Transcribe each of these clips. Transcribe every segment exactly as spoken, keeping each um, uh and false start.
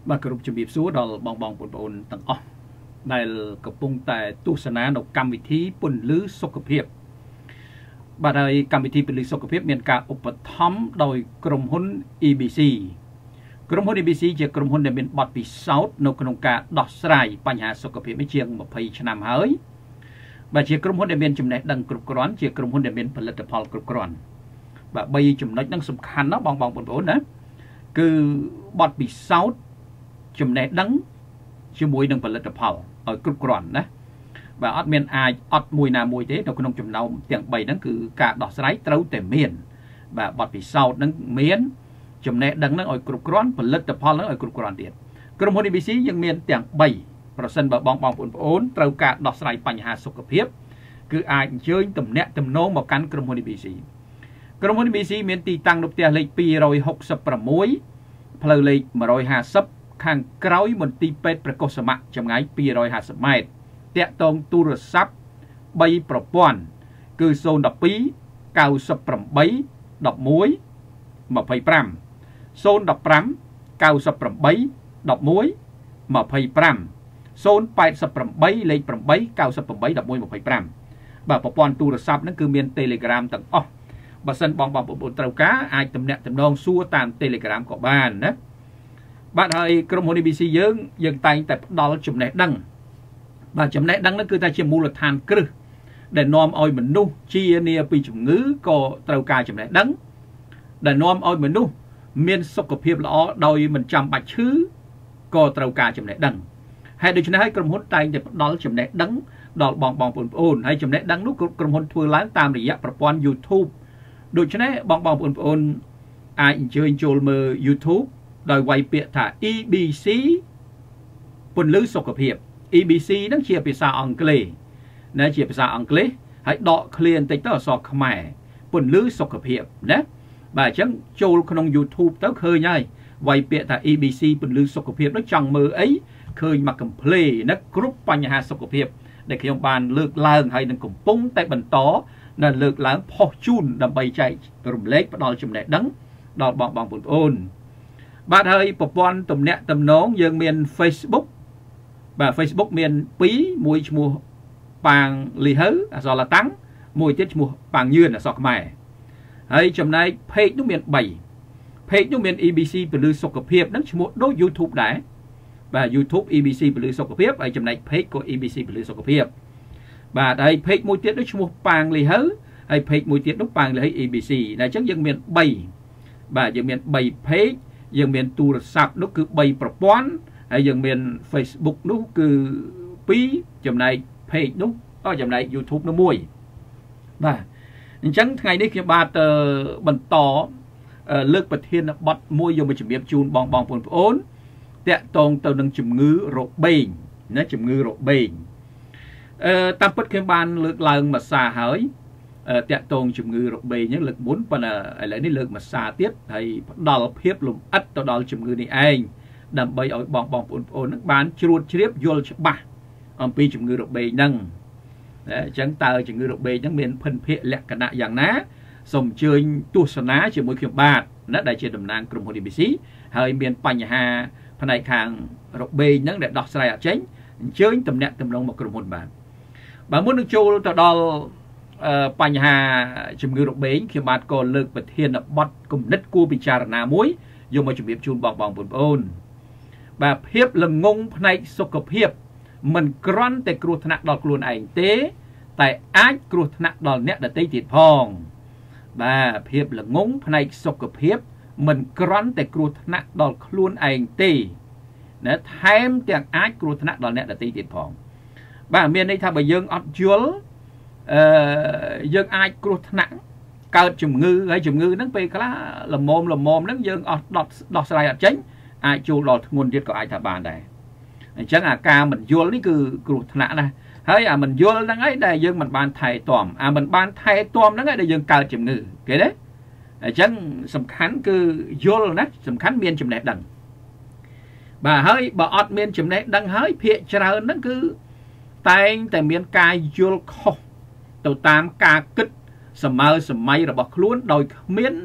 បាទគ្រប់ជំរាបសួរដល់បងបងប្អូនទាំងអស់ដែលកំពុងតែទស្សនានៅកម្មវិធីពន្លឺសុខភាពបាទហើយកម្មវិធីពន្លឺសុខភាពមានការឧបត្ថម្ភដោយក្រុមហ៊ុន E B C ក្រុមហ៊ុន E B C ជាក្រុមហ៊ុនដែលមានបទពិសោធន៍នៅក្នុងការដោះស្រាយបញ្ហាសុខភាពនេះជាង20ឆ្នាំហើយបាទជាក្រុមហ៊ុនដែលមានចំណេះដឹងគ្រប់គ្រាន់ជាក្រុមហ៊ុនដែលមានផលិតផលគ្រប់គ្រាន់បាទបីចំណុចហ្នឹងសំខាន់ណាស់បងបងប្អូនណាគឺបទពិសោធន៍ចំណេះដឹងជាមួយនឹងផលិតផលឲ្យគ្រប់គ្រាន់ណាបាទអត់មានអាចអត់មួយណាមួយទេនៅក្នុងចំណោមទាំង3ហ្នឹងគឺការដោះស្រាយត្រូវតែមានបាទបទពិសោធន៍ហ្នឹងមានចំណេះដឹងហ្នឹងឲ្យគ្រប់គ្រាន់ផលិតផលហ្នឹងឲ្យគ្រប់គ្រាន់ទៀតក្រុមហ៊ុន E B C យើងមានទាំង3ប្រសិនបើបងបងប្អូនត្រូវការដោះស្រាយបញ្ហាសុខភាពគឺអាចអញ្ជើញទំនាក់ទំនងមកកាន់ក្រុមហ៊ុន E B C ក្រុមហ៊ុន E B C មានទីតាំងនៅផ្ទះលេខ266ផ្លូវលេខ150ខាងក្រោយមន្ទីរពេទ្យព្រះកុសមៈចម្ងាយ250ម៉ែត្រតាក់ទងទូរស័ព្ទ3ប្រព័ន្ធគឺ012 98 11 25 015 98 11 25 088លេខ8 98 11 25បាទប្រព័ន្ធទូរស័ព្ទហ្នឹងគឺមាន Telegram ទាំងអស់បើសិនបងបងប្អូនត្រូវការអាចទំនាក់ទំនងសួរតាម Telegram ក៏បានណាបាទហើយក្រុមហ៊ុន E B C យើងយើងតែងតែផ្ដល់ចំណេះដឹងបាទចំណេះដឹងហ្នឹងគឺថាជាមូលដ្ឋានគ្រឹះដែលនាំឲ្យមនុស្សជានាពីជំងឺក៏ត្រូវការចំណេះដឹងដែលនាំឲ្យមនុស្សមានសុខភាពល្អដោយមិនចាំបាច់ឈឺក៏ត្រូវការចំណេះដឹងហើយដូច្នេះហើយក្រុមហ៊ុនតែងតែផ្ដល់ចំណេះដឹងដល់បងបងប្អូនហើយចំណេះដឹងនោះក្រុមហ៊ុនធ្វើឡើងតាមរយៈប្រព័ន្ធ YouTube ដូច្នេះបងបងប្អូនអាចអញ្ជើញចូលមើល YouTube ដោយវាយពាក្យថា E B C ពន្លឺសុខភាព E B C ហ្នឹងជាភាសាអង់គ្លេសណាជាភាសាអង់គ្លេសហើយដកឃ្លាបន្តិចទៅអក្សរខ្មែរពន្លឺសុខភាពណាបាទអញ្ចឹងចូលក្នុង YouTube ទៅឃើញហើយវាយពាក្យថា E B C ពន្លឺសុខភាពនោះចង់មើលអីឃើញមកកំភ្លេណាគ្រប់បញ្ហាសុខភាពដែលខ្ញុំបានលើកឡើងហើយនឹងកំពុងតែបន្តនៅលើកឡើងផុសជូនដើម្បីចែករំលែកផ្ដល់ចំណេះដឹងដល់បងបងប្អូនបាទហើយប្រព័ន្ធទំនាក់ទំនងយើងមាន Facebook បាទ Facebook មាន2មួយឈ្មោះប៉ាងលីហៅអក្សរឡាតាំងមួយទៀតឈ្មោះប៉ាងយឿនអក្សរខ្មែរហើយចំណែក page នោះមាន3 page នោះមាន E B C ពន្លឺសុខភាពនឹងឈ្មោះដូច YouTube ដែរបាទ YouTube E B C ពន្លឺសុខភាពហើយចំណែក page ក៏ E B C ពន្លឺសុខភាពបាទហើយ page មួយទៀតនោះឈ្មោះប៉ាងលីហៅហើយ page មួយទៀតនោះប៉ាងលីហៅ E B C តែអញ្ចឹងយើងមាន3បាទយើងមាន3 page យើងមានទូរស័ព្ទនោះគឺ3ប្រព័ន្ធហើយយើងមាន Facebook នោះគឺ2ចំណែក page នោះក៏ចំណែក YouTube នោះមួយបាទអញ្ចឹងថ្ងៃនេះខ្ញុំបាទបន្តលើកប្រធានបទមួយយកមកជម្រាបជូនបងបងប្អូនតាក់ទងទៅនឹងជំងឺរបេងណាជំងឺរបេងអឺតាមពិតខ្ញុំបានលើកឡើងមួយសារហើយតាក់ទងជំងឺរបេងហ្នឹងលើកមុនប៉ុន្តែឥឡូវនេះលើកមួយសារទៀតហើយផ្ដល់ភាពលម្អិតទៅដល់ជំងឺនេះឯងដើម្បីឲ្យបងបងប្អូនហ្នឹងបានជ្រួតជ្រាបយល់ច្បាស់អំពីជំងឺរបេងហ្នឹងអញ្ចឹងតើជំងឺរបេងហ្នឹងមានភិនភាគលក្ខណៈយ៉ាងណាសូមអញ្ជើញទស្សនាជាមួយខ្ញុំបាទណាដែលជាតំណាងក្រុមហ៊ុន E B C ហើយមានបញ្ហាផ្នែកខាងរបេងហ្នឹងដែលដោះស្រាយអត់ចេញអញ្ជើញតំណាក់តំណងមកក្រុមហ៊ុនបាទបើមុននឹងចូលទៅដល់បញ្ហាជំងឺរបេងខ្ញុំបាទក៏លើកប្រធានបទគំនិតគួរពិចារណាមួយយកមកជម្រាបជូនបងបងប្អូនបាទភាពល្ងងផ្នែកសុខភាពមិនគ្រាន់តែគ្រោះថ្នាក់ដល់ខ្លួនឯងទេតែអាចគ្រោះថ្នាក់ដល់អ្នកដទៃទៀតផងបាទភាពល្ងងផ្នែកសុខភាពមិនគ្រាន់តែគ្រោះថ្នាក់ដល់ខ្លួនឯងទេណាថែមទាំងអាចគ្រោះថ្នាក់ដល់អ្នកដទៃទៀតផងបាទមានន័យថាបើយើងអត់យល់អឺយើងអាចគ្រោះថ្នាក់កើតជំងឺហើយជំងឺហ្នឹងពេលខ្លះលមមលមមហ្នឹងយើងអត់ដោះស្រាយអត់ចេញអាចចូលដល់ធ្ងន់ទៀតក៏អាចថាបានដែរអញ្ចឹងអាការមិនយល់នេះគឺគ្រោះថ្នាក់ណាស់ហើយអាមិនយល់ហ្នឹងឯងដែលយើងមិនបានថែទាំអាមិនបានថែទាំហ្នឹងឯងដែលយើងកើតជំងឺគេទេអញ្ចឹងសំខាន់គឺយល់ណាសំខាន់មានចំណេះដឹងបាទហើយបើអត់មានចំណេះដឹងហើយភាគច្រើនហ្នឹងគឺតែងតែមានការយល់ខុសទៅតាមការគិតសម័យសម័យរបស់ខ្លួនដោយគ្មាន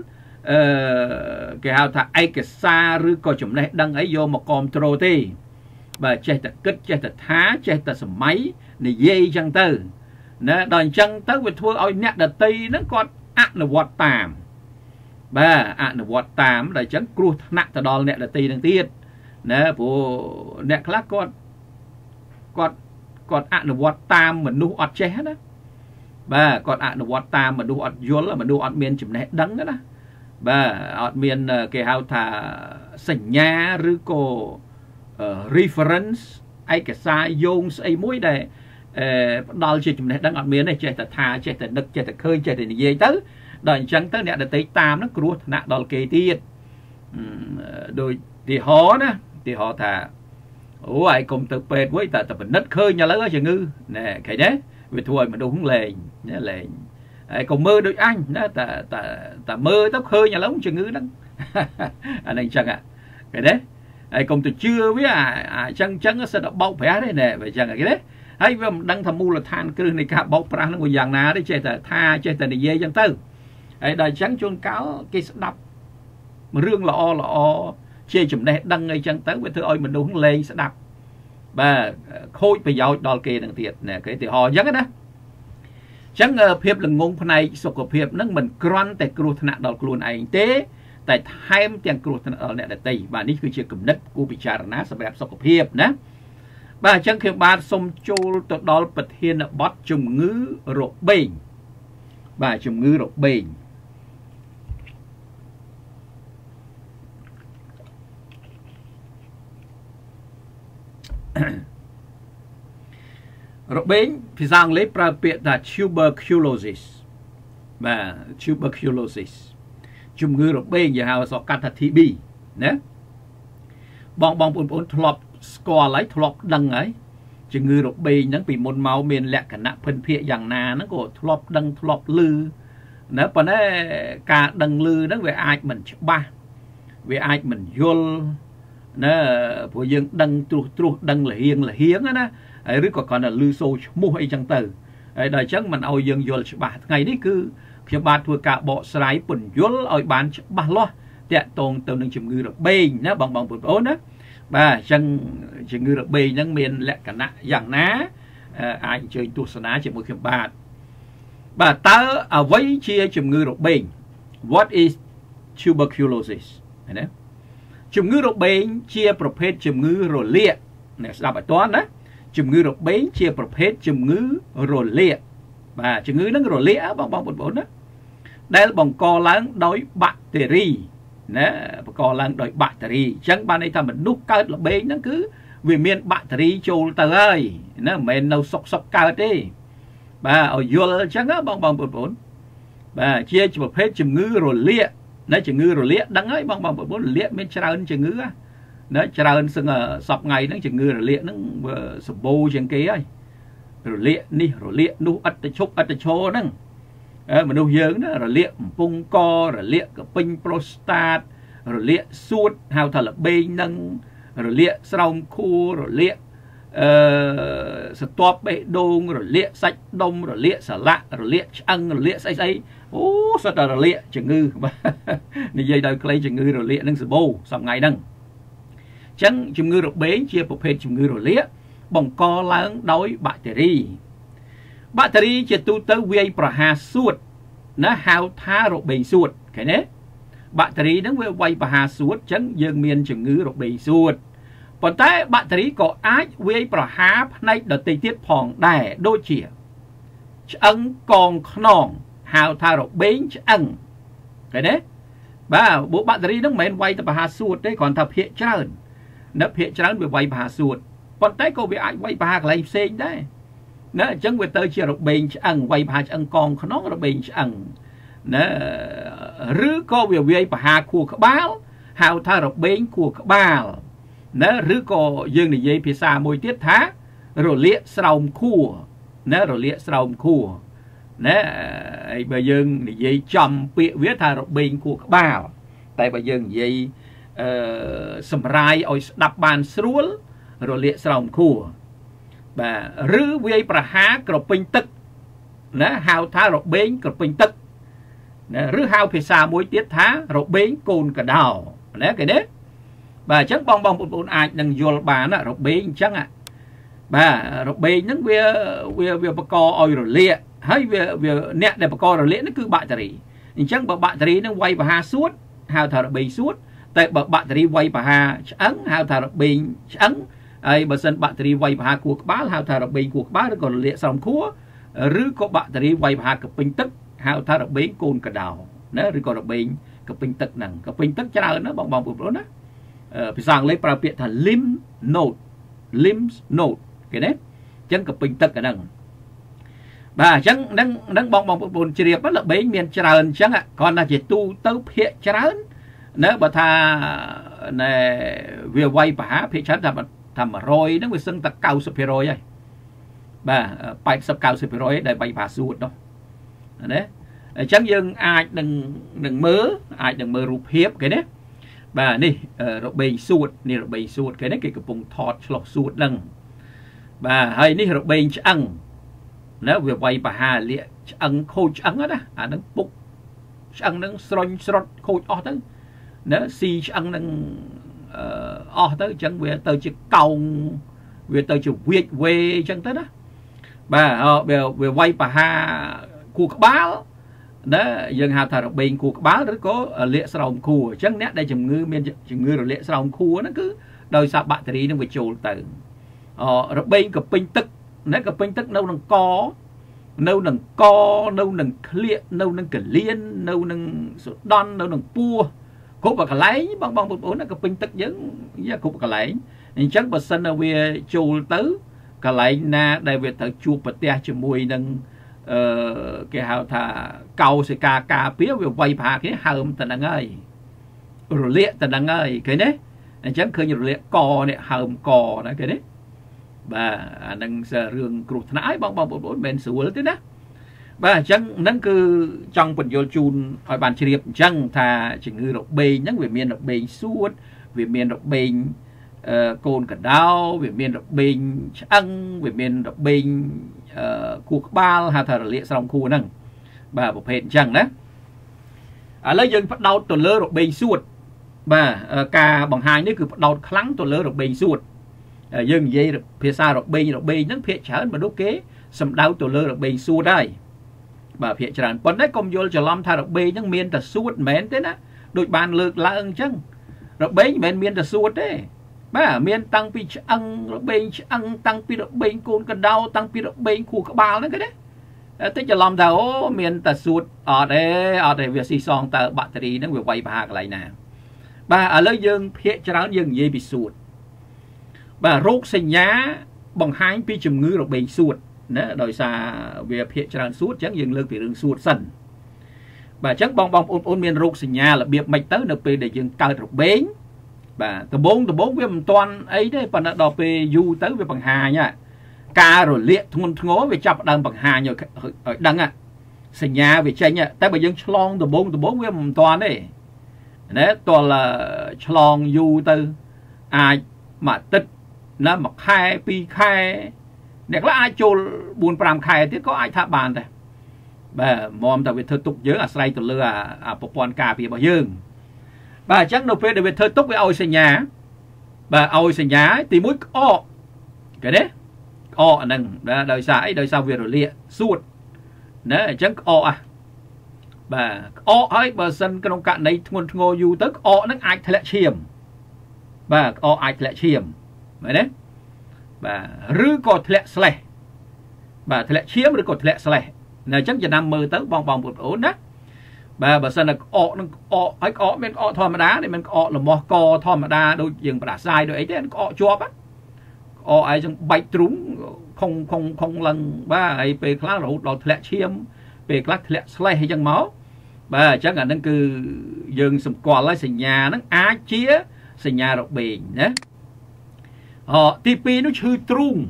អឺគេហៅថាឯកសារឬក៏ចំណេះដឹងអីយកមកគ្រប់គ្រងទេបាទចេះតែគិតចេះតែថាចេះតែសម័យនិយាយអញ្ចឹងទៅណាដល់អញ្ចឹងទៅវាធ្វើឲ្យអ្នកដតីហ្នឹងគាត់អនុវត្តតាមបាទអនុវត្តតាមដល់អញ្ចឹងគ្រោះថ្នាក់ទៅដល់អ្នកដតីនឹងទៀតណាព្រោះអ្នកខ្លះគាត់គាត់គាត់អនុវត្តតាមមនុស្សអត់ចេះណាបាទគាត់អនុវត្តតាមមនុស្សអត់យល់មនុស្សអត់មានចំណេះដឹងណាបាទអត់មានគេហៅថាសញ្ញាឬក៏ reference ឯកសារយោងស្អីមួយដែលផ្ដល់ជាចំណេះដឹងអត់មានទេចេះតែថាចេះតែនឹកចេះតែឃើញចេះតែនិយាយទៅដល់អញ្ចឹងទៅអ្នកដទៃតាមហ្នឹងគ្រោះថ្នាក់ដល់គេទៀតដោយទីហោណាទីហោថាអូឯងកុំទៅពេទ្យវិញតែតែពិនិត្យឃើញឥឡូវជំងឺណែឃើញទេវាធ្វើឲ្យមនុស្សលែងណាលែងហើយកុំមើលដូចអញណាតែតែតែមើលទៅឃើញឥឡូវជំងឺហ្នឹងអានេះអញ្ចឹងឃើញទេហើយកុំទៅជឿវាអាអញ្ចឹងអញ្ចឹងសិតតែបោកប្រាស់ទេណែវាអញ្ចឹងឃើញទេហើយវាមិនដឹងថាមូលដ្ឋានគ្រឹះនៃការបោកប្រាស់ហ្នឹងវាយ៉ាងណាទេចេះតែថាចេះតែនិយាយអញ្ចឹងទៅហើយដល់អញ្ចឹងជួនកាលគេស្ដាប់រឿងល្អល្អជាចំណេះដឹងអីចឹងទៅវាធ្វើឲ្យមនុស្សលែងស្ដាប់បាទខូចប្រយោជន៍ដល់គេនឹងទៀតណាគេទីហោអញ្ចឹងណាអញ្ចឹងភាពល្ងងផ្នែកសុខភាពហ្នឹងមិនគ្រាន់តែគ្រោះថ្នាក់ដល់ខ្លួនឯងទេតែថែមទាំងគ្រោះថ្នាក់ដល់អ្នកដទៃបាទនេះគឺជាគំនិតគួរពិចារណាសម្រាប់សុខភាពណាបាទអញ្ចឹងខ្ញុំបាទសូមចូលទៅដល់ប្រធានបទជំងឺរបេងបាទជំងឺរបេងរបេងភាសាអង់គ្លេសប្រើពាក្យថា tuberculosis បាទ tuberculosis ជំងឺរបេងយើងហៅអក្សរកាត់ថា ที บี ណាបងបងប្អូនប្អូនធ្លាប់ស្គាល់ហើយធ្លាប់ដឹងហើយជំងឺរបេងហ្នឹងពីមុនមកមានលក្ខណៈភិនភាគយ៉ាងណាហ្នឹងក៏ធ្លាប់ដឹងធ្លាប់ឮណាប៉ុន្តែការដឹងឮហ្នឹងវាអាចមិនច្បាស់វាអាចមិនយល់ណាព្រោះយើងដឹងត្រួសត្រាសដឹងលហៀងលហៀងណាហើយឬក៏គ្រាន់តែឮសូរឈ្មោះអីចឹងទៅហើយដល់អញ្ចឹងមិនឲ្យយើងយល់ច្បាស់ថ្ងៃនេះគឺខ្ញុំបាទធ្វើការបកស្រាយពន្យល់ឲ្យបានច្បាស់លាស់តាក់ទងទៅនឹងជំងឺរបេងណាបងបងប្អូនណាបាទអញ្ចឹងជំងឺរបេងហ្នឹងមានលក្ខណៈយ៉ាងណាអាចអញ្ជើញទស្សនាជាមួយខ្ញុំបាទបាទតើអ្វីជាជំងឺរបេង What is tuberculosis ណាជំងឺរបេងជាប្រភេទជំងឺរលាកអ្នកស្ដាប់ឲ្យទាន់ណាជំងឺរបេងជាប្រភេទជំងឺរលាកបាទជំងឺហ្នឹងរលាកបងបងប្អូនណាដែលបង្កឡើងដោយបាក់តេរីណាបង្កឡើងដោយបាក់តេរីអញ្ចឹងបានន័យថាមនុស្សកើតរបេងហ្នឹងគឺវាមានបាក់តេរីចូលទៅហើយណាមិនមែននៅសុកសុកកើតទេបាទឲ្យយល់អញ្ចឹងបងបងប្អូនបាទជាប្រភេទជំងឺរលាកណាជំងឺរលាកដឹងហើយបងបងប្អូនរលាកមានច្រើនជំងឺណាច្រើនសឹងសពថ្ងៃហ្នឹងជំងឺរលាកហ្នឹងសម្បូរជាងគេហើយរលាកនេះរលាកនោះឥតទៅឈប់ឥតទៅឈរហ្នឹងមនុស្សយើងណារលាកកំពង់ករលាកកពេញប្រូស្តាតរលាកសួតហៅថាលបែងហ្នឹងរលាកស្រោមខួររលាកអឺស្ទាប់បេះដូងរលាកសាច់ដុំរលាកសន្លាក់រលាកឆ្អឹងរលាកស្អីស្អីអូសុទ្ធតែរលាកជំងឺនិយាយដោយខ្លីជំងឺរលាកហ្នឹងសម្បូរសប្តាហ៍ហ្នឹងអញ្ចឹងជំងឺរបេងជាប្រភេទជំងឺរលាកបង្កឡើងដោយបាក់តេរីបាក់តេរីជាទូទៅវាយប្រហារសួតណាហៅថារបេងសួតឃើញទេបាក់តេរីហ្នឹងវាវាយប្រហារសួតអញ្ចឹងយើងមានជំងឺរបេងសួតប៉ុន្តែបាក់តេរីក៏អាចវាយប្រហារផ្នែកដទៃទៀតផងដែរដូចជាឆ្អឹងកងខ្នងហៅថារបេងឆ្អឹងឃើញទេបាទពួកបាក់តេរីហ្នឹងមិនមែនវាយតែប្រហារសួតទេគ្រាន់តែភាគច្រើននៅភាគច្រើនវាវាយប្រហារសួតប៉ុន្តែក៏វាអាចវាយប្រហារកន្លែងផ្សេងដែរណាអញ្ចឹងវាទៅជារបេងឆ្អឹងវាយប្រហារឆ្អឹងកងខ្នងរបេងឆ្អឹងណាឬក៏វាវាយប្រហារខួរក្បាលហៅថារបេងខួរក្បាលណាឬក៏យើងនិយាយភាសាមួយទៀតថារលាកស្រោមខួរណារលាកស្រោមខួរណាហើយបើយើងនិយាយចំពាក្យវាថារបេងខួរក្បាលតែបើយើងនិយាយអឺសម្រាយឲ្យស្ដាប់បានស្រួលរលាកស្រោមខួរបាទឬវាយប្រហារក្រពេញទឹកណាហៅថារបេងក្រពេញទឹក nè rứa hao phía xa muối tiết thá rồi bến côn cả đào nè cái đấy bà chắc bong bong bốn ai đừng vô bà nó rồi bến chắc ạ bà rồi bến những việc việc việc bạc co oi rồi lịa hay việc việc nẹt để bạc co rồi lịa nó cứ bạ tari chắc bà bạ tari nó quay và ha suốt hao thở rồi bến suốt tại bà bạ tari quay và ha ấn hao thở rồi bến ấn ai bà sân bạ tari quay và ha cuộc bá hao thở rồi bến cuộc bá nó còn lịa xong khúa rứa có bạ tari quay và ha cực bình tức hao thở rồi bến côn cả đào nó rồi còn rồi bến cực bình tức nằng cực bình tức cho nào nó bong bong bốn bốn đó phải sang lấy bảo biệt là lim note lim note cái đấy chân cực bình tất cả đằng bà chẳng đang đang bong bong bồn chia rất là bấy miền trơn chẳng ạ còn là chỉ tu tấu hiện trơn nếu bà tha này việc quay bả phía trơn làm làm rồi nó mới xưng tật cao sụp rồi ấy bà bài sập cao sụp rồi để bay bà suốt đâu đấy chẳng dừng ai đừng đừng mơ ai đừng mơ rụp hiếp cái đấy bà nè rồi bền suốt nè rồi bền suốt cái đấy cái cục bông thọt lọc suốt đằng bà hay nè rồi bền ăn nếu việc quay bà hà lịa ăn khôi ăn đó à nó bụng ăn nó sron sron khôi o tới nếu si ăn nó o tới chẳng về tới chỉ cầu về tới chỉ việt về chẳng tới đó bà về về quay bà hà cuộc báo đó dân hào thở bình cuộc báo đó có lệ sòng khu chắc nét đây chừng ngư miền chừng ngư rồi lệ sòng khu nó cứ đôi sao bạn thì nó bị trồi từ rồi bên cặp pin tức nét cặp pin tức đâu nằng co đâu nằng co đâu nằng liệt đâu nằng cẩn liên đâu nằng đòn đâu nằng pua cục bạc lấy bong bong bốn nó cặp pin tức giống như cục bạc lấy chắc bà sân ở về trồi tới cả lại na đây về thở chua bật tia cho mùi nằng cái hào thà cầu sẽ cà cà phía về quay phá cái hầm tận đang ơi rồi liệt tận đang ơi cái đấy chẳng khơi nhiều liệt cò này hầm cò đó cái đấy và đang giờ rừng cột nãi bong bong bốn bốn bên sủa thế đó và chẳng nâng cứ trong phần vô chun hỏi bàn chỉ điệp chẳng thà chỉ ngư độc bền nhắc về miền độc bền suốt về miền độc bền cồn cả đau về miền độc bền ăn về miền độc bền cuộc ba hà thờ lệ sòng khu nâng bà bộ phèn chẳng đó à lấy dân bắt đầu tuần lơ độc bền suốt bà cả bằng hai nữa cứ bắt đầu kháng tuần lơ độc bền suốt dân dây được phía xa độc bền độc bền nó phía chán mà đốt kế sầm đau tuần lơ độc bền suốt đây bà phía chán còn đấy công vô cho làm thay độc bền những miền ta suốt mến thế đó đội bàn lược là ưng chăng độc bền miền miền ta suốt đấy bà miền tăng pi ăn độc bền ăn tăng pi độc bền cồn cần đau tăng pi độc bền khu các bao đấy cái đấy tức cho làm thảo miền ta suốt ở đây ở đây việc xì xong tờ battery nó vừa quay ba cái này nè bà ở lấy dương phía chán dương dây bị suốt bà rốt sinh nhá bằng hai pi chùm ngư độc bền suốt nè đòi xa về phía chán suốt chẳng dừng lưng thì đường suốt sần bà chắc bong bong ôn ôn miền rốt sinh nhá là biệt mạch tới được để dừng cao độc bền bà từ bốn từ bốn với một toàn ấy đấy phần đọc về du tới về bằng hà nha ca rồi liệt thôn ngố về chập đang bằng hà nhiều ở đằng à sinh nhà về tranh nha tại bây giờ chlong từ bốn từ bốn với một toàn đấy đấy toàn là chlong du từ ai mà tích nó mặc khai pi khai để có ai cho buồn pram khai thì có ai thả bàn đây bà mom tại vì thơ tục nhớ à say từ lừa à bộ quan cà vì bảo dương bà chắc đâu phải để về thơ tục với ôi sinh nhà bà ôi sinh nhà thì mũi o cái đấy o nâng đời xã đời sau việc rồi liệt suốt đấy chắc o à bà o ấy bà sân cái nông cạn này ngôn ngô du tức o nó ai thay lại chiềm bà o ai thay lại chiềm vậy đấy bà rư có thay lại sle bà thay lại chiếm rư có thay lại sle này chắcจะนำมือtới bong bong một ổn đó bà bà sân là ọ nó ọ ấy ọ bên ọ thò mà đá thì mình ọ là mò co thò mà đá đôi dừng bà sai đôi ấy thế ọ chua á ọ ấy trong bạch trúng không không không lần ba ấy về class rồi đòi thẹn chiêm về class thẹn slay hay chẳng máu bà chắc là nó cứ dừng sầm cò lại sình nhà nó á chía sình nhà độc bền nhé họ tivi nó chơi trung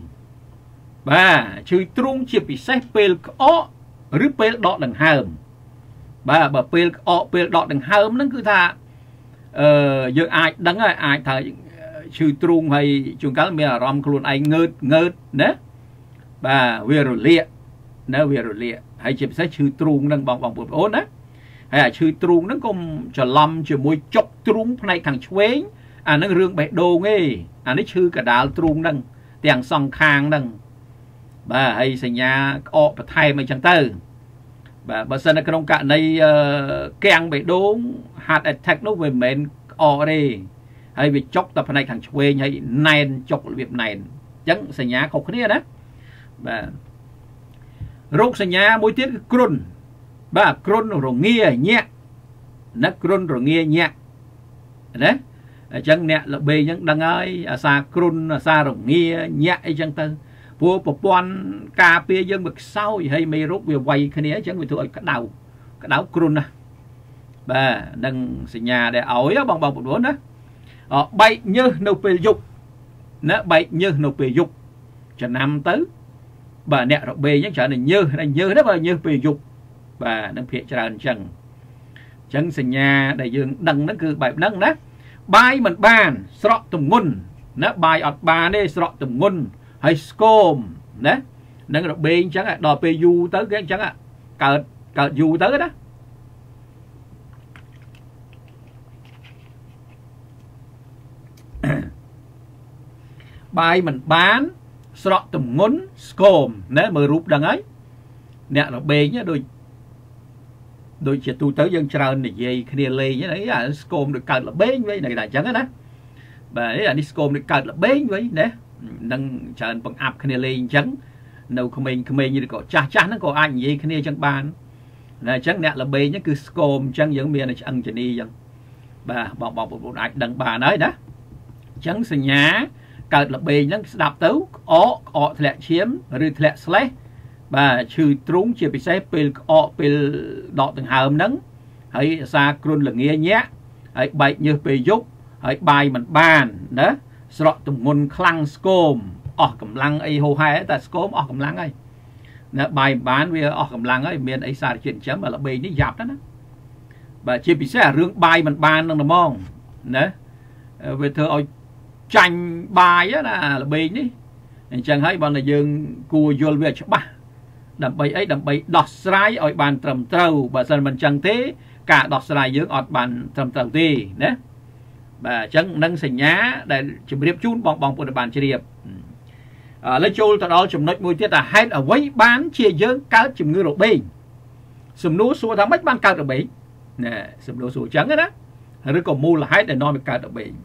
bà chơi trung chỉ bị xét pel ọ rứt pel đọt đằng hàm bà bà pel ọ pel đọt đằng hàm nó cứ tha giờ ai đắng ai ai thời chơi trung hay chúng cá mình là rom luôn ai ngớt ngớt nè bà về rồi liệt nè về rồi liệt hay chỉ sẽ chơi trung đang bong bong bột ốn á hay chư trung nó cũng trở lầm chỉ môi chọc trung này thằng chuế à nó rương bẹ đồ nghe à nó chư cả đảo trung đằng tiền song khang đằng bà hay sinh nhà ọ và thay mày chẳng tư bà bà sân trong cả này keng bẹ đồ hạt attack nó về mền ọ đi hay bị chọc tập này thằng chuế hay nền chọc việc này chẳng sinh nhà không có đó bà rốt sinh nhà mỗi tiết krun bà krun rồi nghe nhẹ nó krun rồi nghe nhẹ đấy chẳng nè là bề những đằng ấy xa krun xa rồi nghe nhẹ chẳng tư vua bộ quan cà phê dân bực sau hay mày rốt về quay cái này chẳng bị thôi cái đầu cái đầu krun à bà đừng sinh nhà để ổi đó bằng bằng một đốn đó ờ, bay như nâu phê dục nó bay như nâu phê dục cho năm tới bà nè rồi bề những trở này như này như đó bà như phê dục bà nó phía tràn chẳng chẳng sinh nhà đại dương đằng nó cứ bài nâng đó bài mình bàn sọ tùm ngôn nó bài ọt bà đây sọ tùm ngôn hay scom đấy nâng rồi bên chẳng ạ đò pê du tới cái chẳng ạ cợt cợt du tới đó bài mình bán sọ tùm ngôn scom nếu mà rụp đằng ấy nè rồi bên nhá đôi đôi chỉ tu tới dân trơn này gì kia lê như đấy à scom được cợt là bén với này là chẳng á đó bà ấy là scom được cợt là bén với đấy nâng trơn bằng áp kia lê chẳng đâu không mình không mình như có cha cha nó có anh gì kia chẳng bàn là chẳng nè là bén nhá cứ scom chẳng giống miền này ăn chỉ đi chẳng bà bọc bọc một đại đằng bà nói đó chẳng sinh nhá cợt là bén nó đạp tấu ó ó thẹn chiếm rồi thẹn slay bà trừ trúng chỉ bị xếp pil ọ pil đọ từng hàm nắng hãy xa krun là nghe nhé hãy bậy như pil giúp hãy bài mình bàn đó sọ tùng ngôn khăng scom ọ cầm lăng ấy hồ hai ta scom ọ cầm lăng ấy nè bài bán về ọ cầm lăng ấy miền ấy xa chuyện chấm mà là bì nó dạp đó đó bà chỉ bị xếp rương bài mình bàn đang là mong nè về thơ ôi tranh bài á là bì ní chẳng thấy bọn là dương cua vô về cho bà đầm bay ấy đầm bay đọt sải ở bàn trầm trâu bà dân mình chẳng thế cả đọt sải dưới ở bàn trầm trâu đi đấy bà chẳng nâng sinh nhá để chụp điệp chun bong bong của bàn chỉ điệp lấy chôn từ đó chụp nói mùi tiết là hai ở quấy bán chia dưới cá chụp ngư độ bình sầm núi xua thằng mấy ban cao độ bình nè sầm núi xua trắng đó rồi còn mua là hai để nói về cao độ bình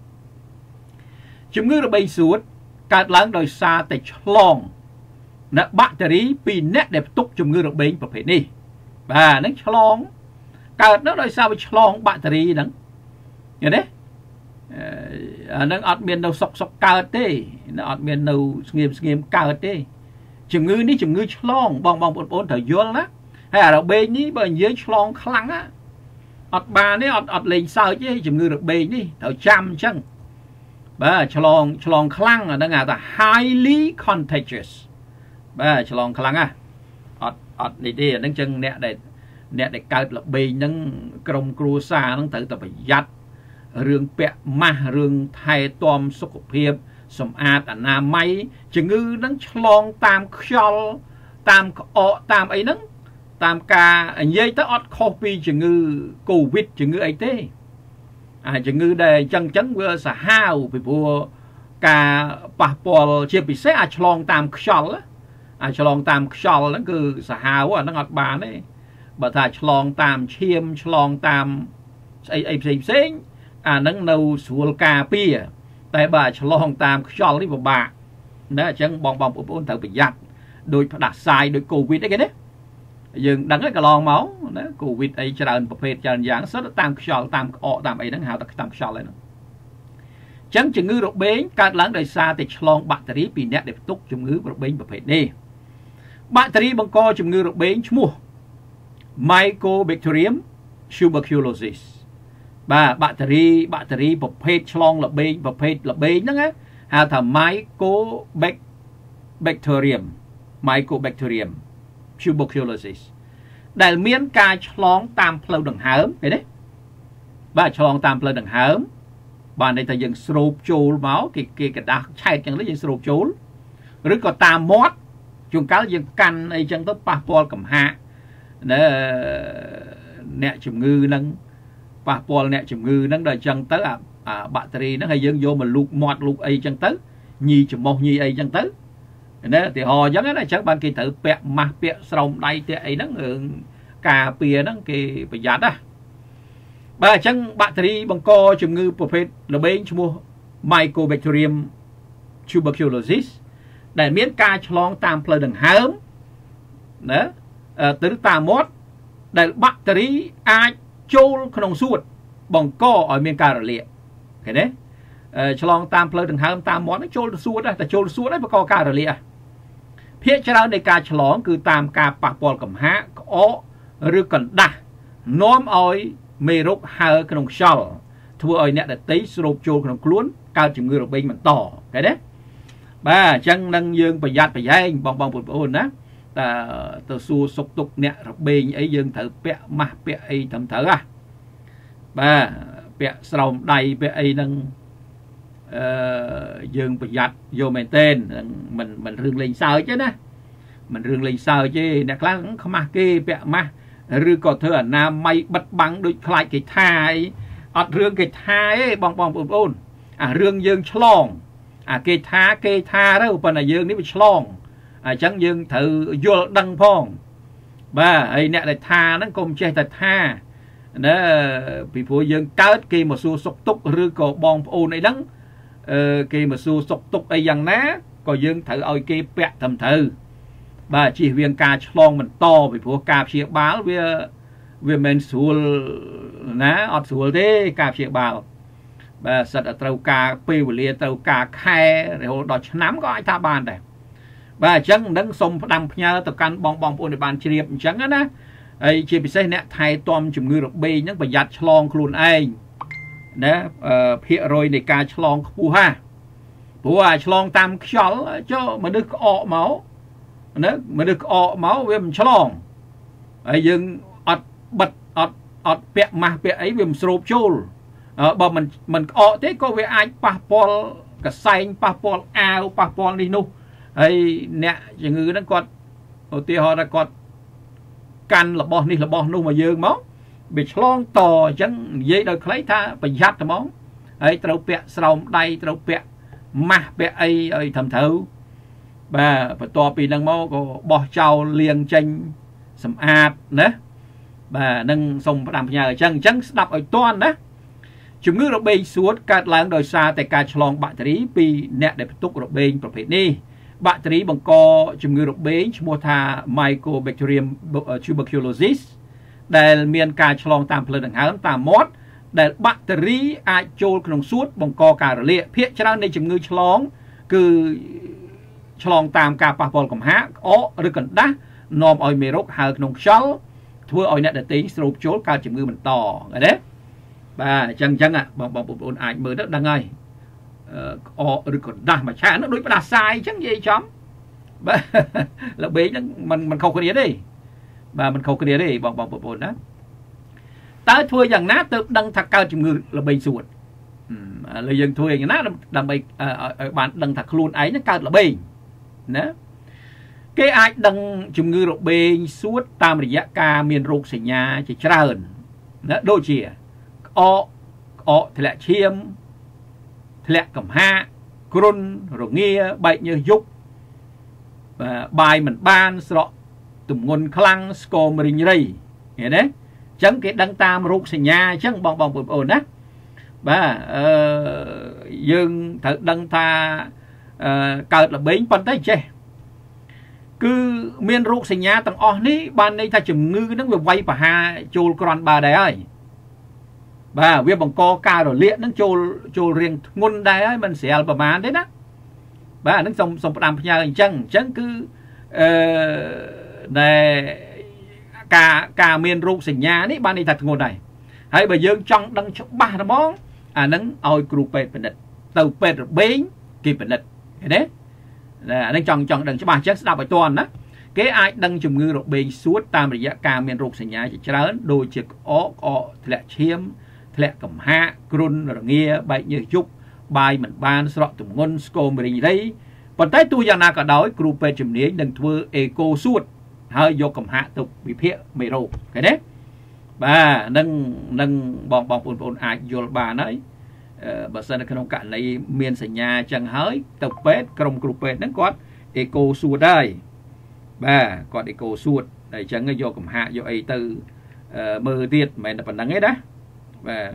chụp ngư độ bình suốt cao lớn đời xa tại long nè battery pin nét đẹp túc chùm ngư được bình và phải đi và nó chlong cả nó đôi sao với chlong battery đắng nghe đấy nó ọt miền đâu sọc sọc cao thế nó ọt miền đâu nghiêm nghiêm cao thế chùm ngư ní chùm ngư chlong bong bong bốn bốn thời vô đó hay là bên ní bên dưới chlong khăng á ọt bà ní ọt ọt lên sao chứ chùm ngư được bình ní thời trăm chăng bà chlong chlong khăng là nó ngà là highly contagious bà cho lòng khăng à ọt ọt đi đi nâng chân nè để nè để cao là bì nâng công cua xa nâng tự tập phải dắt rương pẹ ma rương thay tôm sốc hiệp sầm ạt à na máy chừng ngư nâng lòng tam khol tam ọ tam ấy nâng tam ca dây tới ọt copy chừng ngư covid chừng ngư ấy thế à chừng ngư đây chân chấn vừa xả hao bị bùa ca bà bò chia bị xe à lòng tam khol á à cho lòng tam khol nó cứ xả hào á nó ngọt bà đấy bà thà cho lòng tam chiêm cho lòng tam ấy ấy ấy ấy à nâng nâu xuống cà pia tại bà cho lòng tam khol đi vào bà đó chẳng bong bong bốn thợ bị giặt đôi đặt sai đôi covid đấy cái đấy dừng đắng cái lòng máu đó covid ấy cho đàn phê cho đàn giảng rất tam khol tam ọ tam ấy nó hào tam khol này chẳng chừng ngư độ bến cát láng đời xa thì cho lòng battery pin nét để túc chừng ngư độ bến và phê đi battery bằng co chùm ngư rộng bến mua Mycobacterium tuberculosis bà battery battery một phết chlong là bến và phết là bến đó á hà thà Mycobacterium Mycobacterium tuberculosis đại miễn ca chlong tam phlâu đằng hớm cái đấy bà chlong tam phlâu đằng hớm bà này ta dừng srop chôl máu cái cái cái đặc chạy chẳng lấy dừng srop chôl rồi có tam mót chúng cá dân canh ấy chẳng có ba pol cầm hạ để แนะជំងឺនឹងប៉ះពាល់អ្នកជំងឺនឹងដល់អញ្ចឹងទៅអាបាក់តេរីហ្នឹងហើយយើងយកមកលូកមាត់លូកអីអញ្ចឹងទៅញីច្រមុះញីអីអញ្ចឹងទៅណាទីហោអញ្ចឹងណាអញ្ចឹងបានគេត្រូវពាក់ម៉ាស់ពាក់ស្រោមដៃពាក់អីហ្នឹងរឿងការពារហ្នឹងគេប្រយ័ត្នណាបាទអញ្ចឹងបាក់តេរីបង្កជំងឺប្រភេទល្បែងឈ្មោះ Mycobacterium tuberculosis ដែលមានការឆ្លងតាមផ្លូវដង្ហើមណាទៅតាមមាត់ដែលបាក់តេរីអាចចូលក្នុងសួតបង្កឲ្យមានការរលាកឃើញទេឆ្លងតាមផ្លូវដង្ហើមតាមមាត់ចូលទៅសួតតែចូលសួតហើយបង្កការរលាកភាគច្រើននៃការឆ្លងគឺតាមការប៉ះពាល់កំហាកក្អកឬកណ្ដាស់នាំឲ្យមេរោគហើរក្នុងខ្យល់ធ្វើឲ្យអ្នកដទៃស្រូបចូលក្នុងខ្លួនកើតជំងឺរបេងបន្តឃើញទេបាទអញ្ចឹងនឹងយើងប្រយ័ត្នប្រយែងបងបងប្អូនណាតើទៅសួរសុខទុក្ខអ្នករបេងអីយើងត្រូវពាក់ម៉ាស់ពាក់អីត្រឹមត្រូវហ่ะបាទពាក់ស្រោមដៃពាក់អីហ្នឹងអឺយើងប្រយ័ត្នយកមែនទែនមិនមិនរឿងលេងសើចទេណាមិនរឿងលេងសើចទេអ្នកខ្លះខ្មាស់គេពាក់ម៉ាស់ឬក៏ធ្វើអនាម័យបិទបាំងដូចខ្លាចគេថាអីអត់រឿងគេថាទេបងបងប្អូនអារឿងយើងឆ្លងអាគេថាគេថាទៅប៉ុន្តែយើងនេះវាឆ្លងអញ្ចឹងយើងត្រូវយល់ដឹងផងបាទហើយអ្នកដែលថាហ្នឹងកុំចេះតែថាណាពីព្រោះយើងកើតគេមកសួរសុខទុក្ខឬក៏បងប្អូនអីហ្នឹងអឺគេមកសួរសុខទុក្ខអីយ៉ាងណាក៏យើងត្រូវឲ្យគេពាក់ត្រឹមត្រូវបាទជៀសវាងការឆ្លងបន្តពីព្រោះការព្យាបាលវាវាមិនស្រួលណាអត់ស្រួលទេការព្យាបាលបាទសិតតែត្រូវការពេលវេលាត្រូវការខែរហូតដល់ឆ្នាំក៏អាចថាបានដែរបាទអញ្ចឹងនឹងសូមផ្ដាំផ្ញើទៅកាន់បងបងប្អូនដែលបានជ្រាបអញ្ចឹងណាហើយជាពិសេសអ្នកថែទាំជំងឺរបេងហ្នឹងប្រយ័ត្នឆ្លងខ្លួនឯងណាភាគរយនៃការឆ្លងខ្ពស់ហ่าព្រោះអាឆ្លងតាមខ្យល់ចុះមនុស្សក្អកមកណាមនុស្សក្អកមកវាមិនឆ្លងហើយយើងអត់បិទអត់អត់ពាក់ម៉ាស់ពាក់អីវាមិនស្រូបចូលបើមិនមិនក្អកទេក៏វាអាចប៉ះពាល់កសែងប៉ះពាល់អាវប៉ះពាល់នេះនោះហើយអ្នកជំងឺហ្នឹងគាត់ឧទាហរណ៍ថាគាត់កាន់របស់នេះរបស់នោះមកយើងមកវាឆ្លងតអញ្ចឹងនិយាយដោយខ្លីថាប្រយ័ត្នហ្មងហើយត្រូវពាក់ស្រោមដៃត្រូវពាក់ម៉ាស់ពាក់អីឲ្យត្រឹមត្រូវបាទបន្ទាប់ពីហ្នឹងមកក៏បោះចោលលាងចេញសម្អាតណាបាទនឹងសូមផ្ដាំផ្ញើអញ្ចឹងអញ្ចឹងស្ដាប់ឲ្យទាន់ណាជំងឺរបេងសួតកើតឡើងដោយសារតែការឆ្លងបាក់តេរីពីអ្នកដែលផ្ទុករបេងប្រភេទនេះបាក់តេរីបង្កជំងឺរបេងឈ្មោះថា Mycobacterium tuberculosis ដែលមានការឆ្លងតាមផ្លូវដង្ហើមតាមមាត់ដែលបាក់តេរីអាចចូលក្នុងសួតបង្កការរលាកភាគច្រើននៃជំងឺឆ្លងគឺឆ្លងតាមការប៉ះពាល់កំហាកក្អកឬកណ្ដាស់នាំឲ្យមេរោគហើរក្នុងខ្យល់ធ្វើឲ្យអ្នកដទៃស្រូបចូលកើតជំងឺបន្តឃើញទេបាទអញ្ចឹងអញ្ចឹងបងបងប្អូនអាចមើលទៅដឹងហើយក្អកឬកណ្ដាស់មួយឆានោះដូចផ្ដាសាយអញ្ចឹងនិយាយចំបាទល្បែងហ្នឹងมันมันខុសគ្នាទេបាទมันខុសគ្នាទេបងបងប្អូនណាតើធ្វើយ៉ាងណាទើបដឹងថាកើតជំងឺល្បែងសួតឥឡូវយើងធ្វើយ៉ាងណាដើម្បីឲ្យបានដឹងថាខ្លួនឯងនឹងកើតល្បែងណាគេអាចដឹងជំងឺរបេងសួតតាមរយៈការមានរោគសញ្ញាជាច្រើនណាដូចជាក្អកក្អកធ្លាក់ឈាមធ្លាក់កំហាកគ្រុនរងាបែកញើសយុបបាយមិនបានស្រក់ទម្ងន់ខ្លាំងស្គមរិញរៃឃើញទេអញ្ចឹងគេដឹងតាមរោគសញ្ញាអញ្ចឹងបងបងប្អូនណាបាទអឺយើងត្រូវដឹងថាអឺកើតល្បែងប៉ុន្តែចេះគឺមានរោគសញ្ញាទាំងអស់នេះបានន័យថាជំងឺហ្នឹងវាវាយប្រហារចូលក្រន់បាដែរហើយបាទវាបង្កការរលាកហ្នឹងចូលចូលរៀងធ្ងន់ដែរហើយមិនស្រាលប្រមាណទេណាបាទហ្នឹងសូមសូមផ្ដាំផ្ញើអញ្ចឹងអញ្ចឹងគឺអឺដែលការការមានរោគសញ្ញានេះបានន័យថាធ្ងន់ដែរហើយបើយើងចង់ដឹងច្បាស់ហ្មងអាហ្នឹងឲ្យគ្រូពេទ្យពិនិត្យទៅពេទ្យរបេងគេពិនិត្យឃើញទេអាហ្នឹងចង់ចង់ដឹងច្បាស់អញ្ចឹងស្ដាប់ឲ្យទាន់ណាគេអាចដឹងជំងឺរបេងសួតតាមរយៈការមានរោគសញ្ញាជាច្រើនដូចជាក្អកក្អកធ្លាក់ឈាមធ្លាក់កំហាកគ្រុនរងាបែកញើសយុបបាយមិនបានស្រក់ទម្ងន់ស្គមរិញរៃប៉ុន្តែទោះយ៉ាងណាក៏ដោយគ្រូពេទ្យជំនាញនឹងធ្វើអេកូសួតហើយយកកំហាកទៅវិភាគមេរោគឃើញទេ bà nâng nâng bong bong bồn bồn ai vô bà nói bà sơn cái nông cạn này miền sài nhà chẳng hỡi tập pet cầm cục pet nó có eco suốt đây bà còn eco suốt này chẳng cái vô cầm hạ vô ấy từ mơ tiệt mày là phần đắng ấy đó và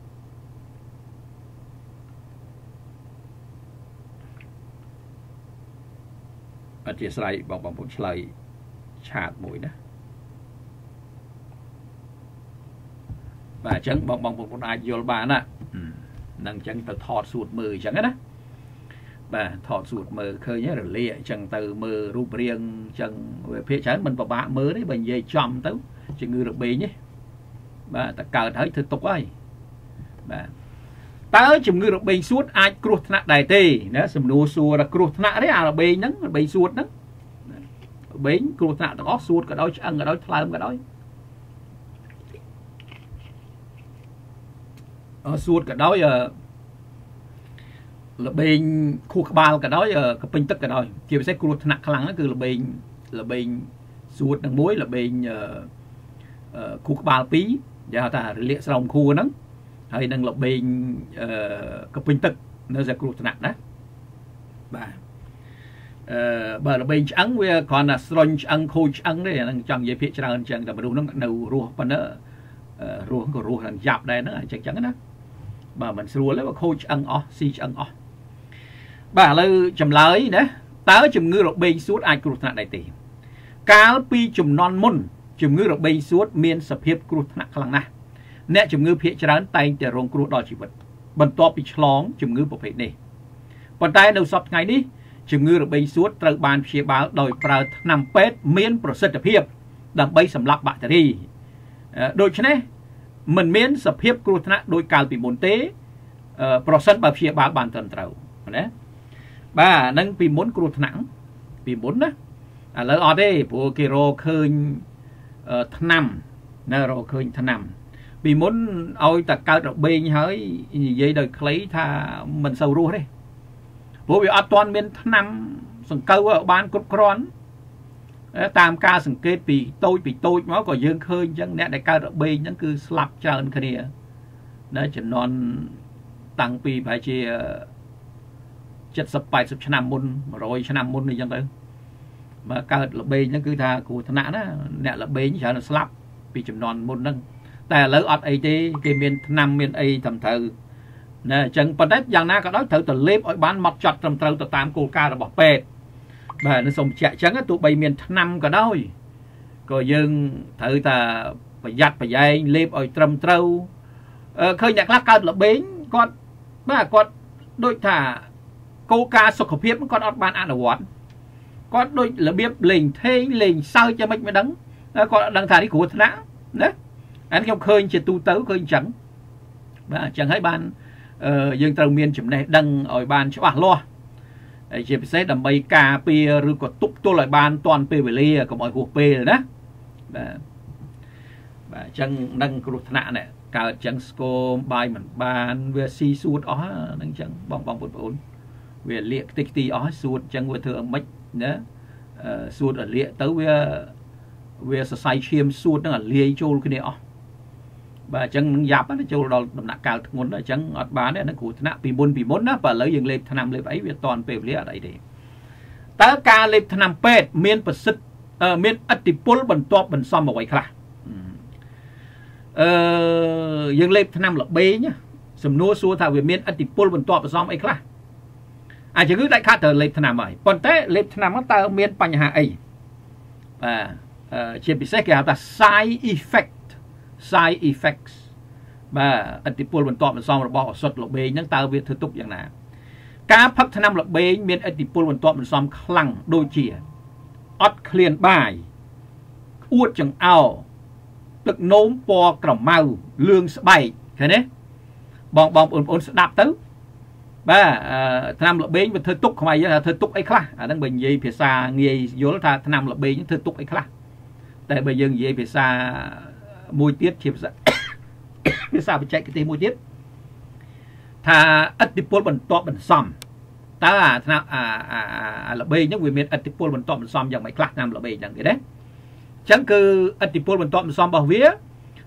ở chia sẻ bong bong bồn sợi chặt mũi đó và chẳng bong bong bồn ai vô bà nè năng chẳng từ thọt sụt mờ chẳng á đó và thọt sụt mờ khơi nhớ rồi lịa chẳng từ mờ rụp riêng chẳng về phía trái mình vào bạ mờ đấy bệnh dây chom tới chỉ ngư được bì nhé và ta cờ thấy thực tục ấy và tới chùm ngư được bì suốt ai cruột nặng đại tì nếu sầm nô xua là cruột nặng đấy à là bì nắng bì suốt nắng bến cruột nặng đó suốt cả đôi ăn cả đôi thơm cả đôi suốt cả đôi là bên khu bao cả đôi cái pin tức cả đôi chiều sẽ cruột nặng khăng nó cứ là bên là bên suốt đằng muối là bên khu bao pí giờ ta liệt xong khu nắng hay đang là bên cái pin tức nó sẽ cruột nặng đó bà bà là bên trắng còn là strong trắng khôi trắng đấy đang trong dây phía trắng chẳng là nó đầu rùa và nó rùa có rùa thành dạp đây nó chắc chắn đó bà mình rùa lấy mà khôi trắng ó si trắng ó bà lư chầm lới đấy tới chùm ngư độc bên suốt ai cruột nặng đại tỷ cáo pi chùm non môn chùm ngư độc bên suốt miền sập hiệp cruột nặng khăng na nè chùm ngư phía trắng tay để rong cruột đòi chỉ vật bần to bị chlong chùm ngư bộ phệ này bần tay đầu sập ngày đi chùm ngư độc bên suốt từ bàn phía báo đòi prao nằm pet miền process sập hiệp đằng bay sầm lap bạ đi đôi chân này mình miền sập hiệp cruột nặng đôi cao bị bốn tế process bảo phía báo bàn tuần trâu đấy bà nâng vì muốn cruột nặng vì muốn đó à lỡ ở đây bộ kia rô khơi thân năm nè rô khơi thân năm vì muốn ôi ta cao được bên hơi dây đời lấy tha mình sầu rùa đây bộ vì ở toàn bên thân năm sừng câu ở ban cốt con tam ca sừng kết vì tôi vì tôi nó có dương khơi chẳng nè đại cao được bên nó cứ slap trơn cái này nó chỉ non tăng vì phải chia chất sập bài sập chăn môn rồi chăn môn này chẳng tới mà cao là bên nó cứ tha cụ thân nã đó nè là bên chả là slap vì chấm non môn nângแต่lỡ ọt ấy thì cái miền nam miền ấy thầm thử nè chẳng phần đấy dạng na cái đó thử từ lép ở bán mặt chặt thầm thử từ tam cô ca là bỏ pet và nó sống chạy trắng tụ bay miền nam cái đó rồi dương thử ta phải giặt phải dây lép ở trầm trâu khơi nhạc lắc cao là bến con ba con đôi thả cô ca sọc hộp hiếp con ọt ban ăn ở quán con đôi là biết lình thế lình sao cho mình mới đắng con đang thả đi của thằng đấy anh không khơi chỉ tu tấu khơi chẳng và chẳng thấy ban dương tàu miền chấm này đăng ở ban cho bà lo chỉ sẽ đầm bay cà pia rồi có túc tôi lại ban toàn pê về lia có mọi cuộc pê rồi đó và chẳng đăng cột nạ này cả chẳng sco bài mình ban về si suốt ó đăng chẳng bong bong bột bột về liệt tích tì ó suốt chẳng về thường mấy nữa suốt ở liệt tới về về sai chiêm suốt nó là lia châu cái này ó và chẳng dạp nó châu đó đầm nặng cao ngôn nó chẳng ọt bán đấy nó cụ nặng bị môn bị môn đó và lấy dừng lên tham lên ấy về toàn về lia ở đây thì ta ca lên tham pet miền bờ sứt miền ắt tì pol bẩn to bẩn xóm ở ngoài khla dừng lên tham là bê nhá sầm nua xua thà về miền ắt tì pol bẩn to bẩn xóm ấy khla à chỉ cứ đại khát từ lên tham ấy còn thế lên tham nó ta miềnปัญหาấy và chỉ bị xét cái ta side effect side effects បាទឥទ្ធិពលបន្តបន្សំរបស់ឱសថលបេងហ្នឹងតើវាធ្វើទុកយ៉ាងណាការផឹកថ្នាំលបេងមានឥទ្ធិពលបន្តបន្សំខ្លាំងដូចជាអត់ឃ្លានបាយអួតចង្អោរទឹកនោមពណ៌ក្រមៅលឿងស្បែកឃើញទេបងបងប្អូនស្ដាប់ទៅបាទថ្នាំលបេងវាធ្វើទុកខ្មែរយើងថាធ្វើទុកអីខ្លះអាហ្នឹងបើនិយាយភាសាងាយយល់ថាថ្នាំលបេងធ្វើទុកអីខ្លះតែបើយើងនិយាយភាសាមួយទៀតជាភាសាភាសាបច្ចេកទេសមួយទៀតថាឥទ្ធិពលបន្តបន្សំតើអាថ្នាំអាលបេងហ្នឹងវាមានឥទ្ធិពលបន្តបន្សំយ៉ាងម៉េចខ្លះថ្នាំលបេងហ្នឹងគេទេអញ្ចឹងគឺឥទ្ធិពលបន្តបន្សំរបស់វា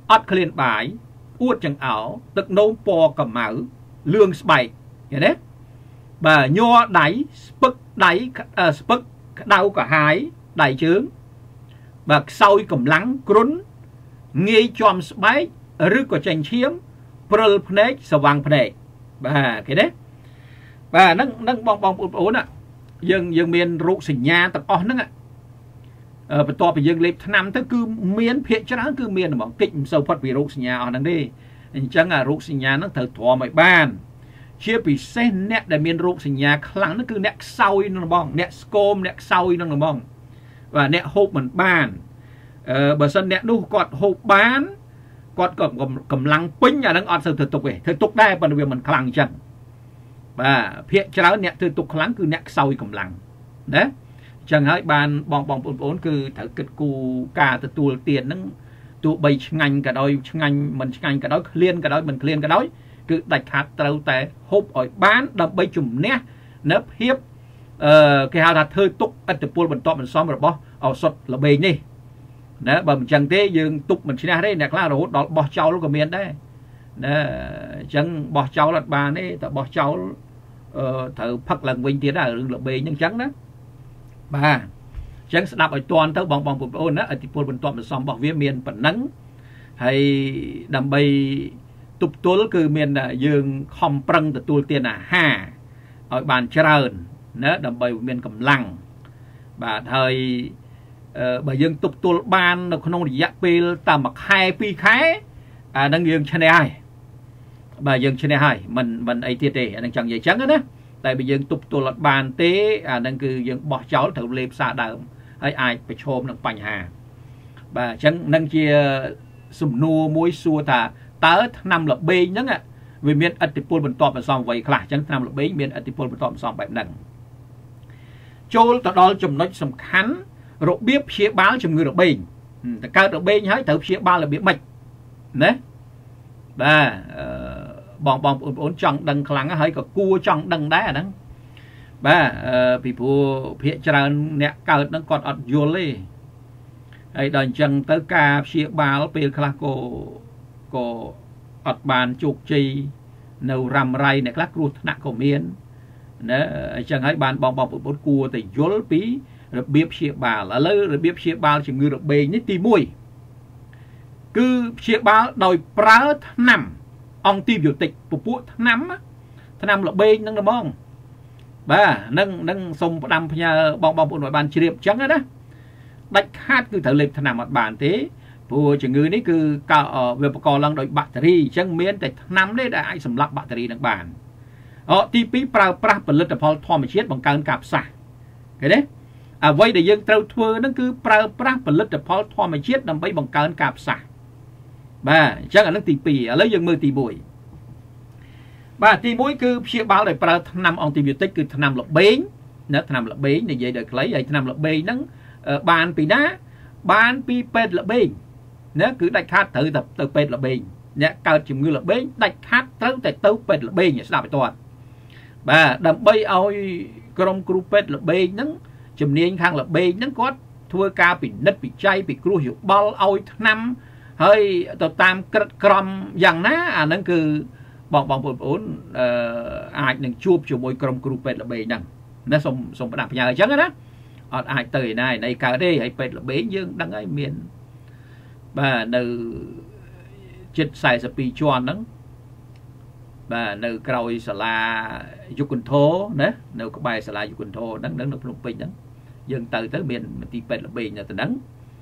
อดเคลียนบ่ายอวดจังเอาตึกโน้มปอกับเหมาเรื่องสบายเห็นไหมบ่ย่อไดสปึกไดสปึกดาวกับหายไดชื้นบ่ซอยกำลังกรุนเงยจอมสบายหรือก็จังเชียมเปลือยเพลย์สว่างเพลย์บ่เห็นไหมบ่นั่งนั่งบองบองปุ่นปุ่นอ่ะยังยังเมียนรูสัญญาตะอ้อนั่งอ่ะเออเป็นตัวไปยังเล็บทนำถ้าคือเมียนเพียรนั้นคือเมียนบอกกิจโซฟัดไปรูสัญญาอ่อนนั่งดิจังอ่ะรูสัญญานั่งเถิดถอไม่บ้านเชื่อปีเส้นเนี่ยแต่เมียนรูสัญญาครั้งนั่นคือเนี่ยเศร้านั่งบ้องเนี่ยสโกมเนี่ยเศร้านั่งบ้องว่าเนี่ยโฮบเหมือนบ้านเออเบอร์ซันเนี่ยดูกอดโฮบบ้านกอดกับกำลังปิ้งอย่างนั้นอ่อนเถิดตกไปเถิดตกได้ปนเวียนมันครั้งจังว่าเพียรนั้นเนี่ยเถิดตกครั้งคือเนี่ยเศร้ากำลังนะจังให้บานบองบองปนปนคือถือกิดกูกาตัวตัวเตียนนั่งตัวใบชงันกระดอยชงันมันชงันกระดอยเคลียนกระดอยมันเคลียนกระดอยคือดัดขาดเต่าแต่ฮบอ่อยบ้านดับใบจุ่มเนี้ยเนื้อเพียบเอ่อคือหาดัดเธอตุกอันตะปูนบนโต๊ะมันซ้อมหรือบ่เอาสดระเบิดนี่นะบ่มันจังเต้ยืงตุกมันชนะได้เนี่ยกล้าเราดอกบ่อเจ้าลูกกระเมียนได้นะจังบ่อเจ้าลัดบานนี่แต่บ่อเจ้าเอ่อถือพักหลังวิ่งเตี้ยได้หรือระเบิดยังจังนะบ้าฉันสนับไอ้ตอนเท่าบองบองปุ่นโอนนะไอ้ที่ปุ่นบนตัวมันซ้อมบอกเวียเมียนปันนังให้ดำใบตุบตัวก็คือเมียนยืงคอมปรังแต่ตัวเตียนอ่ะห้าเอาบานเจริญนะดำใบเมียนกำลังบาเธอเอ่อบายืงตุบตัวบานในขนมดิยะปีตามมาคายปีคายอ่าดังยืงชนะให้บายืงชนะให้มันมันไอเตี้ยเตะดังจังใหญ่จังนะแต่ไปยังตุบตัวบานเตะอ่านั่นคือยังบอกเจ้าถือเล็บซาดามให้อายไปชมนังปัญหาบ่ฉันนั่งเชียสมนัวมวยซัวตาเต๋อนำหลับเบยนั่งอ่ะวิเมียนอติปูลบนตอบมาซ้อมไว้คลาฉันนำหลับเบยเมียนอติปูลบนตอบมาซ้อมแบบนั้นโจลตอดอลจมน้อยสำคัญรบเบี้ยเชียบ้าจมเงือหลับเบยแต่การหลับเบยให้ถือเชียบ้าหลับเบี้ยไม่นะบ่บองบองอุ่นจังดังครั้งให้กับกูจังดังได้นั่งบ่พี่ผู้เพียจารเนี่ยเกิดนั่งกอดอดโยเลยไอ้ดันจังเตกาเชียบาลเปลคลาโกโกอดบานจุกจีเนรำไรเนี่ยคลาครูธนาโกเมียนนะจังให้บานบองบองอุ่นกูแต่โยลปีระเบียบเชียบาลแล้วระเบียบเชียบาลจึงเงือระเบยนี่ตีมวยคือเชียบาลโดยปราถนำองตีอยู่ติดปุ๊บปุ๊บน้ำน้ำละเบงนั่งละมองบ้านั่งนั่งส่งดำพญาบองบองปุ่นหน่วยบานเฉียบจังนะดัดคาดคือถือเล็บน้ำอัดบานเต้ผู้จึงเงือนี่คือการเวลปกรณ์ลังโดยแบตเตอรี่จังเมียนแต่น้ำได้ได้สำหรับแบตเตอรี่นักบานอ๋อตีปีปลาปลาผลิตภัณฑ์ทอมเชียดบังการกับสายเห็นไหมอ่าไว้แต่ยังเต้าทัวนั่นคือปลาปลาผลิตภัณฑ์ทอมเชียดนำไปบังการกับสายบ้าจังอันนั้นตีปีแล้วยังมือตีบุยบ้าตีบุยคือเชี่ยบ้าเลยปลาทำอันติบิโอติกคือทำหลับเบงนะทำหลับเบงในใจเด็กเลยไอ้ทำหลับเบงนั้นบานปีนะบานปีเป็ดหลับเบงนะคือได้คาดถือแต่ตัวเป็ดหลับเบงเนี่ยเกิดจุ่มเงือหลับเบงได้คาดถือแต่ตัวเป็ดหลับเบงเนี่ยสลับไปตัวบ้าดำใบเอากรมครูเป็ดหลับเบงนั้นจุ่มเนียนข้างหลับเบงนั้นก็ทัวร์กาปิดนัดปิดใจปิดครูหิวบอลเอาทำเฮ้ยตัวตามกระกรอมอย่างนั้นอันนั้นคือบองบองปุ่นปุ่นอาจหนึ่งจูบจูบมวยกรมครูเป็ดละเบยนั่งนั่นส่งส่งประดับพญาจังนะอาจเตยนายในการได้ให้เป็ดละเบยยังดังไอ้เมียนบ้าในจิตใส่สปีชวนนั้นบ้าในกรอยสลายุกุนโธนะในกบายสลายุกุนโธนั้นนั้นในพลุปินั้นยังเตยtớiเมียนตีเป็ดละเบยเนี่ยแต่นั้น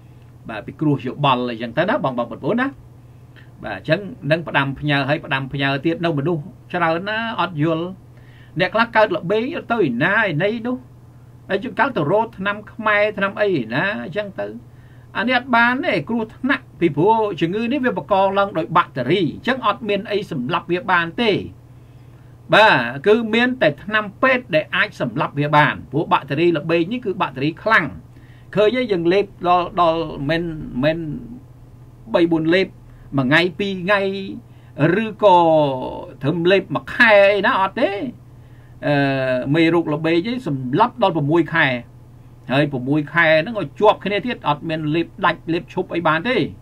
bà bị cua hiệu bò là chẳng tới đó bằng bằng một bốn đó bà chẳng nâng bà đầm nhờ hay bà đầm nhờ tiết đâu mà đu cho nào nó ọt dùl nẹt lá cao là bế tới nãy này đâu ấy chúng cáo từ rốt năm mai năm ấy nè chẳng tới anh ấy bán này cua nặng vì phụ chỉ ngư nếu việc bà con lần đội battery chẳng ọt miền ấy sầm lập việc bàn tê bà cứ miền tại năm pet để ai sầm lập việc bàn phụ battery là bế như cứ battery khăngเคยยังเล็บดอดอเมนเมนใบบุญเล็บมาไงปีไงหรือก็ทำเล็บมาแค่นะอดเด้เอ่อไม่รุกระเบยยี่สำลับดอผมมวยแค่เฮ้ยผมมวยแค่นั่งก็จวบแค่นี้ที่อดเมนเล็บดัดเล็บชุบไอ้บานเด้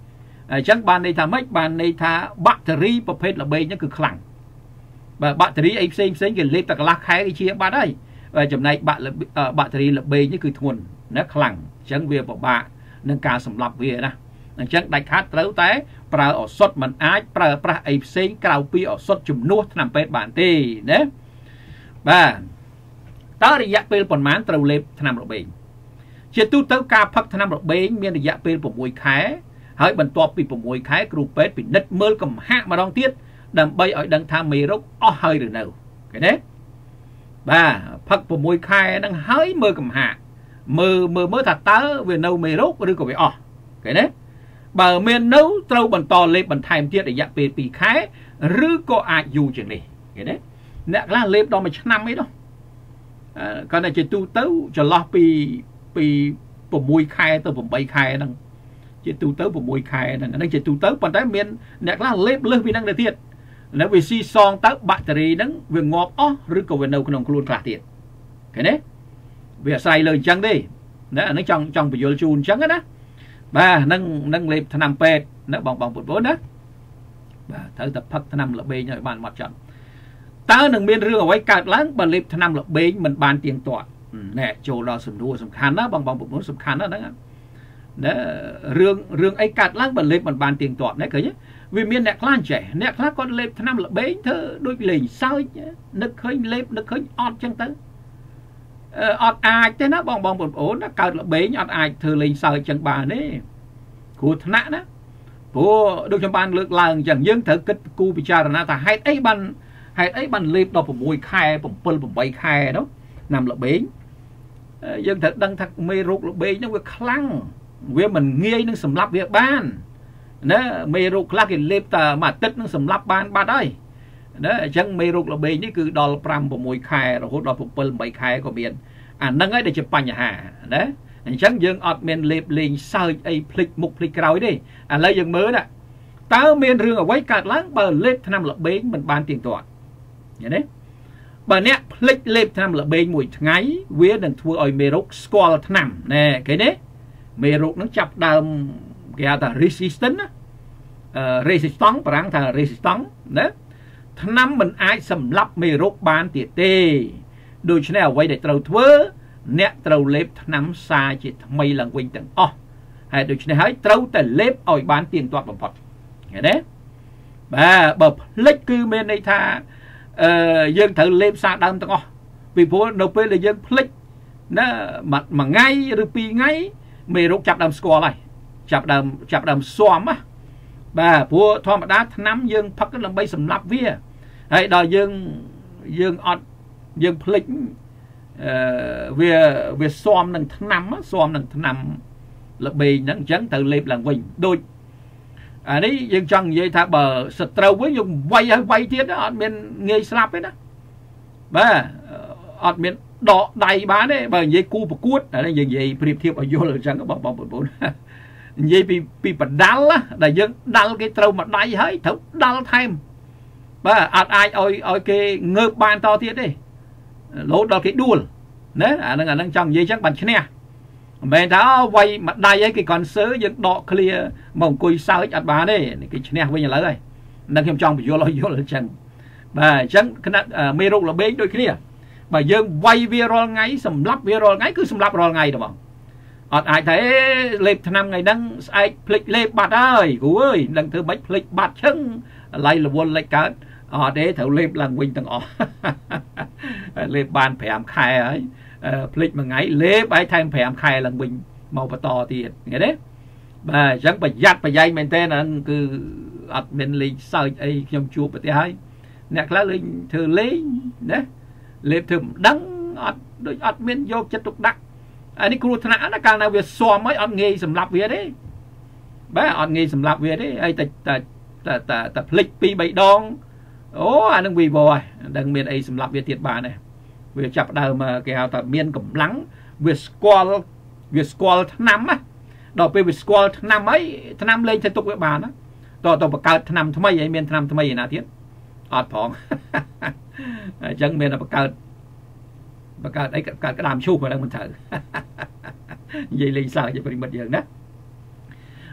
ចឹងបានន័យថាម៉េចបានន័យថាបាក់តេរីប្រភេទល្បែងហ្នឹងគឺខ្លាំងបាទបាក់តេរីអីផ្សេងផ្សេងគេលេបតែកន្លះខែគេជាបាត់ហើយចំណែកបាក់បាក់តេរីល្បែងនេះគឺធ្ងន់ណាខ្លាំងអញ្ចឹងវាពិបាកនឹងការសម្លាប់វាណាអញ្ចឹងដាច់ខាតត្រូវតែប្រើឱសថមិនអាចប្រើប្រាស់អីផ្សេងក្រៅពីឱសថជំនួសថ្នាំពេទ្យបានទេណាបាទតើរយៈពេលប៉ុន្មានត្រូវលេបថ្នាំរបេងជាទូទៅការផឹកថ្នាំរបេងមានរយៈពេល6ខែហើយបន្ទាប់ពី6ខែគ្រូពេទ្យពិនិត្យមើលកំហាក់ម្ដងទៀតដើម្បីឲ្យដឹងថាមេរោគអស់ហើយឬនៅឃើញទេបាទផឹក6ខែហ្នឹងហើយមើលកំហាក់មើលមើលមើលថាតើវានៅមេរោគឬក៏វាអស់ឃើញទេបើមាននៅត្រូវបន្តលេបបន្ថែមទៀតរយៈពេល2ខែឬក៏អាចយូរជាងនេះឃើញទេអ្នកខ្លះលេបដល់មួយឆ្នាំអីនោះគាត់តែជាទូទៅចន្លោះពីពី6ខែទៅ8ខែហ្នឹងជាទូទៅ6ខែហ្នឹងហ្នឹងជាទូទៅប៉ុន្តែមានអ្នកខ្លះលេបលើសពីហ្នឹងទៅទៀតនៅវាស៊ីសងទៅបាក់តេរីហ្នឹងវាងាប់អស់ឬក៏វានៅក្នុងខ្លួនខ្លះទៀតឃើញទេវាអាស្រ័យលើអញ្ចឹងទេណាអានេះចង់ចង់បញ្យល់ជូនអញ្ចឹងណាបាទហ្នឹងហ្នឹងលេបថ្នាំពេទ្យណាបងបងប្អូនណាបាទត្រូវតែផឹកថ្នាំល្បែងឲ្យបានហ្មត់ចត់តើនឹងមានរឿងអ្វីកើតឡើងបើលេបថ្នាំល្បែងមិនបានទៀងទាត់ណែចូលដល់សំណួរសំខាន់ណាបងបងប្អូនសំខាន់ណាហ្នឹងណារឿងរឿងអីកើតឡើងបើលេបមិនបានទៀងទាត់ណាឃើញវាមានអ្នកខ្លះចេះអ្នកខ្លះគាត់លេបថ្នាំល្បែងធ្វើដូចលេងសើចនឹកឃើញលេបនឹកឃើញអត់ចឹងទៅអត់អាចទេណាបងបងប្អូនណាកើតល្បែងអត់អាចធ្វើលេងសើចចឹងបានទេគ្រោះថ្នាក់ណាព្រោះដូចខ្ញុំបានលើកឡើងចឹងយើងត្រូវគិតគូរពិចារណាថាហេតុអីបានហេតុអីបានលេបដល់6ខែ7 8ខែនោះណាំល្បែងយើងត្រូវដឹងថាមេរោគល្បែងហ្នឹងវាខ្លាំងវាមិនងាយនឹងសម្លាប់វាបានណាមេរោគខ្លះគេលេបតែមួយអាទិត្យនឹងសម្លាប់បានបាត់ហើយណាអញ្ចឹងមេរោគល្បែងនេះគឺដល់5 6ខែរហូតដល់7 8ខែក៏មានអាហ្នឹងហើយដែលជាបញ្ហាណាអញ្ចឹងយើងអត់មានលេបលេងសើចអីភ្លេចមុខភ្លេចក្រោយទេឥឡូវយើងមើលណាតើមានរឿងអ្វីកើតឡើងបើលេបថ្នាំល្បែងមិនបានទៀងទាត់ឃើញទេបើអ្នកភ្លេចលេបថ្នាំល្បែងមួយថ្ងៃវានឹងធ្វើឲ្យមេរោគស្គាល់ថ្នាំណែឃើញទេមេរោគនឹងចាប់ដើមគេហៅថា resistant ណាអឺ resistant បារាំងថា resistant ណាថ្នាំមិនអាចសម្លាប់មេរោគបានទៀតទេដូច្នេះអ្វីដែលត្រូវធ្វើអ្នកត្រូវលេបថ្នាំសាជាថ្មីឡើងវិញទាំងអស់ហើយដូច្នេះហើយត្រូវតែលេបឲ្យបានទៀងទាត់បំផុតឃើញទេបាទបើភ្លេចគឺមានន័យថាអឺយើងត្រូវលេបសារដើមទាំងអស់ពីព្រោះនៅពេលដែលយើងភ្លេចណាមួយថ្ងៃឬពីរថ្ងៃមេរោគចាប់ដើមស្គាល់ហើយចាប់ដើមចាប់ដើមស៊ាំណាបាទព្រោះធម្មតាថ្នាំយើងផឹកដើម្បីសម្លាប់វាហើយដល់យើងយើងអត់យើងភ្លេចអឺវាវាស៊ាំនឹងថ្នាំស៊ាំនឹងថ្នាំល្បែងហ្នឹងអញ្ចឹងត្រូវលេបឡើងវិញដូចអានេះយើងចង់និយាយថាបើសត្រូវវិញយើងវាយហើយវាយទៀតអត់មានងាយស្លាប់ទេណាបាទអត់មានដកដៃបានទេបើនិយាយគូប្រកួតអានេះយើងនិយាយប្រៀបធៀបឲ្យយល់អញ្ចឹងបងបងប្អូននិយាយពីពីបដាល់ដែលយើងដាល់គេត្រូវមួយដៃហើយត្រូវដាល់ថែមបាទអត់អាចឲ្យឲ្យគេងើបបានតទៀតទេរហូតដល់គេដួលណាអាហ្នឹងអាហ្នឹងចង់និយាយអញ្ចឹងបានឈ្នះមិនមែនថាវាយមួយដៃឲ្យគេកនសើយើងដកឃ្លាមកអង្គុយសើចអត់បានទេគេឈ្នះវិញឥឡូវហើយនឹងខ្ញុំចង់បញ្យល់ឲ្យយល់អញ្ចឹងបាទអញ្ចឹងគណៈមេរោគល្បែងដូចគ្នាបើយើងវាយវារាល់ថ្ងៃសម្លាប់វារាល់ថ្ងៃគឺសម្លាប់រាល់ថ្ងៃទេបងអត់អាចថាលេបថ្នាំថ្ងៃហ្នឹងស្អែកភ្លេចលេបបាត់ហើយគ្រូអើយនឹងធ្វើម៉េចភ្លេចបាត់ឈឹងឡៃរវល់លេចកើតអត់ទេត្រូវលេបឡើងវិញទាំងអស់លេបបាន5ខែហើយភ្លេចមួយថ្ងៃលេបឲ្យថែម5ខែឡើងវិញមកបន្តទៀតឃើញទេបាទអញ្ចឹងប្រយ័ត្នប្រយែងមែនតើហ្នឹងគឺអត់មានលេងសើចអីខ្ញុំជួបប្រទេសហើយអ្នកខ្លះលេងធ្វើលេងណាលេបធ្វើមិនដឹងអត់ដូចអត់មានយកចិត្តទុកដាក់អានេះគ្រោះថ្នាក់ណាកាលណាវាស៊ាំហើយអត់ងាយសម្លាប់វាទេបាទអត់ងាយសម្លាប់វាទេហើយតែតែតែតែភ្លេចពីរបីដងអូអានឹងវីវហើយដឹងមានអីសម្លាប់វាទៀតបានទេវាចាប់ដើមគេហៅថាមានកម្លាំងវាស្គាល់វាស្គាល់ថ្នាំណាដល់ពេលវាស្គាល់ថ្នាំហើយថ្នាំលេងទៅទុកវាបានណាតើតើបង្កើតថ្នាំថ្មីហើយមានថ្នាំថ្មីឯណាទៀតអត់ផងអញ្ចឹងមានតែបង្កើតបង្កើតអីកើតក្តាមឈូសមកហ្នឹងមិនត្រូវនិយាយលេងសើចជាប្រិមិត្តយើងណា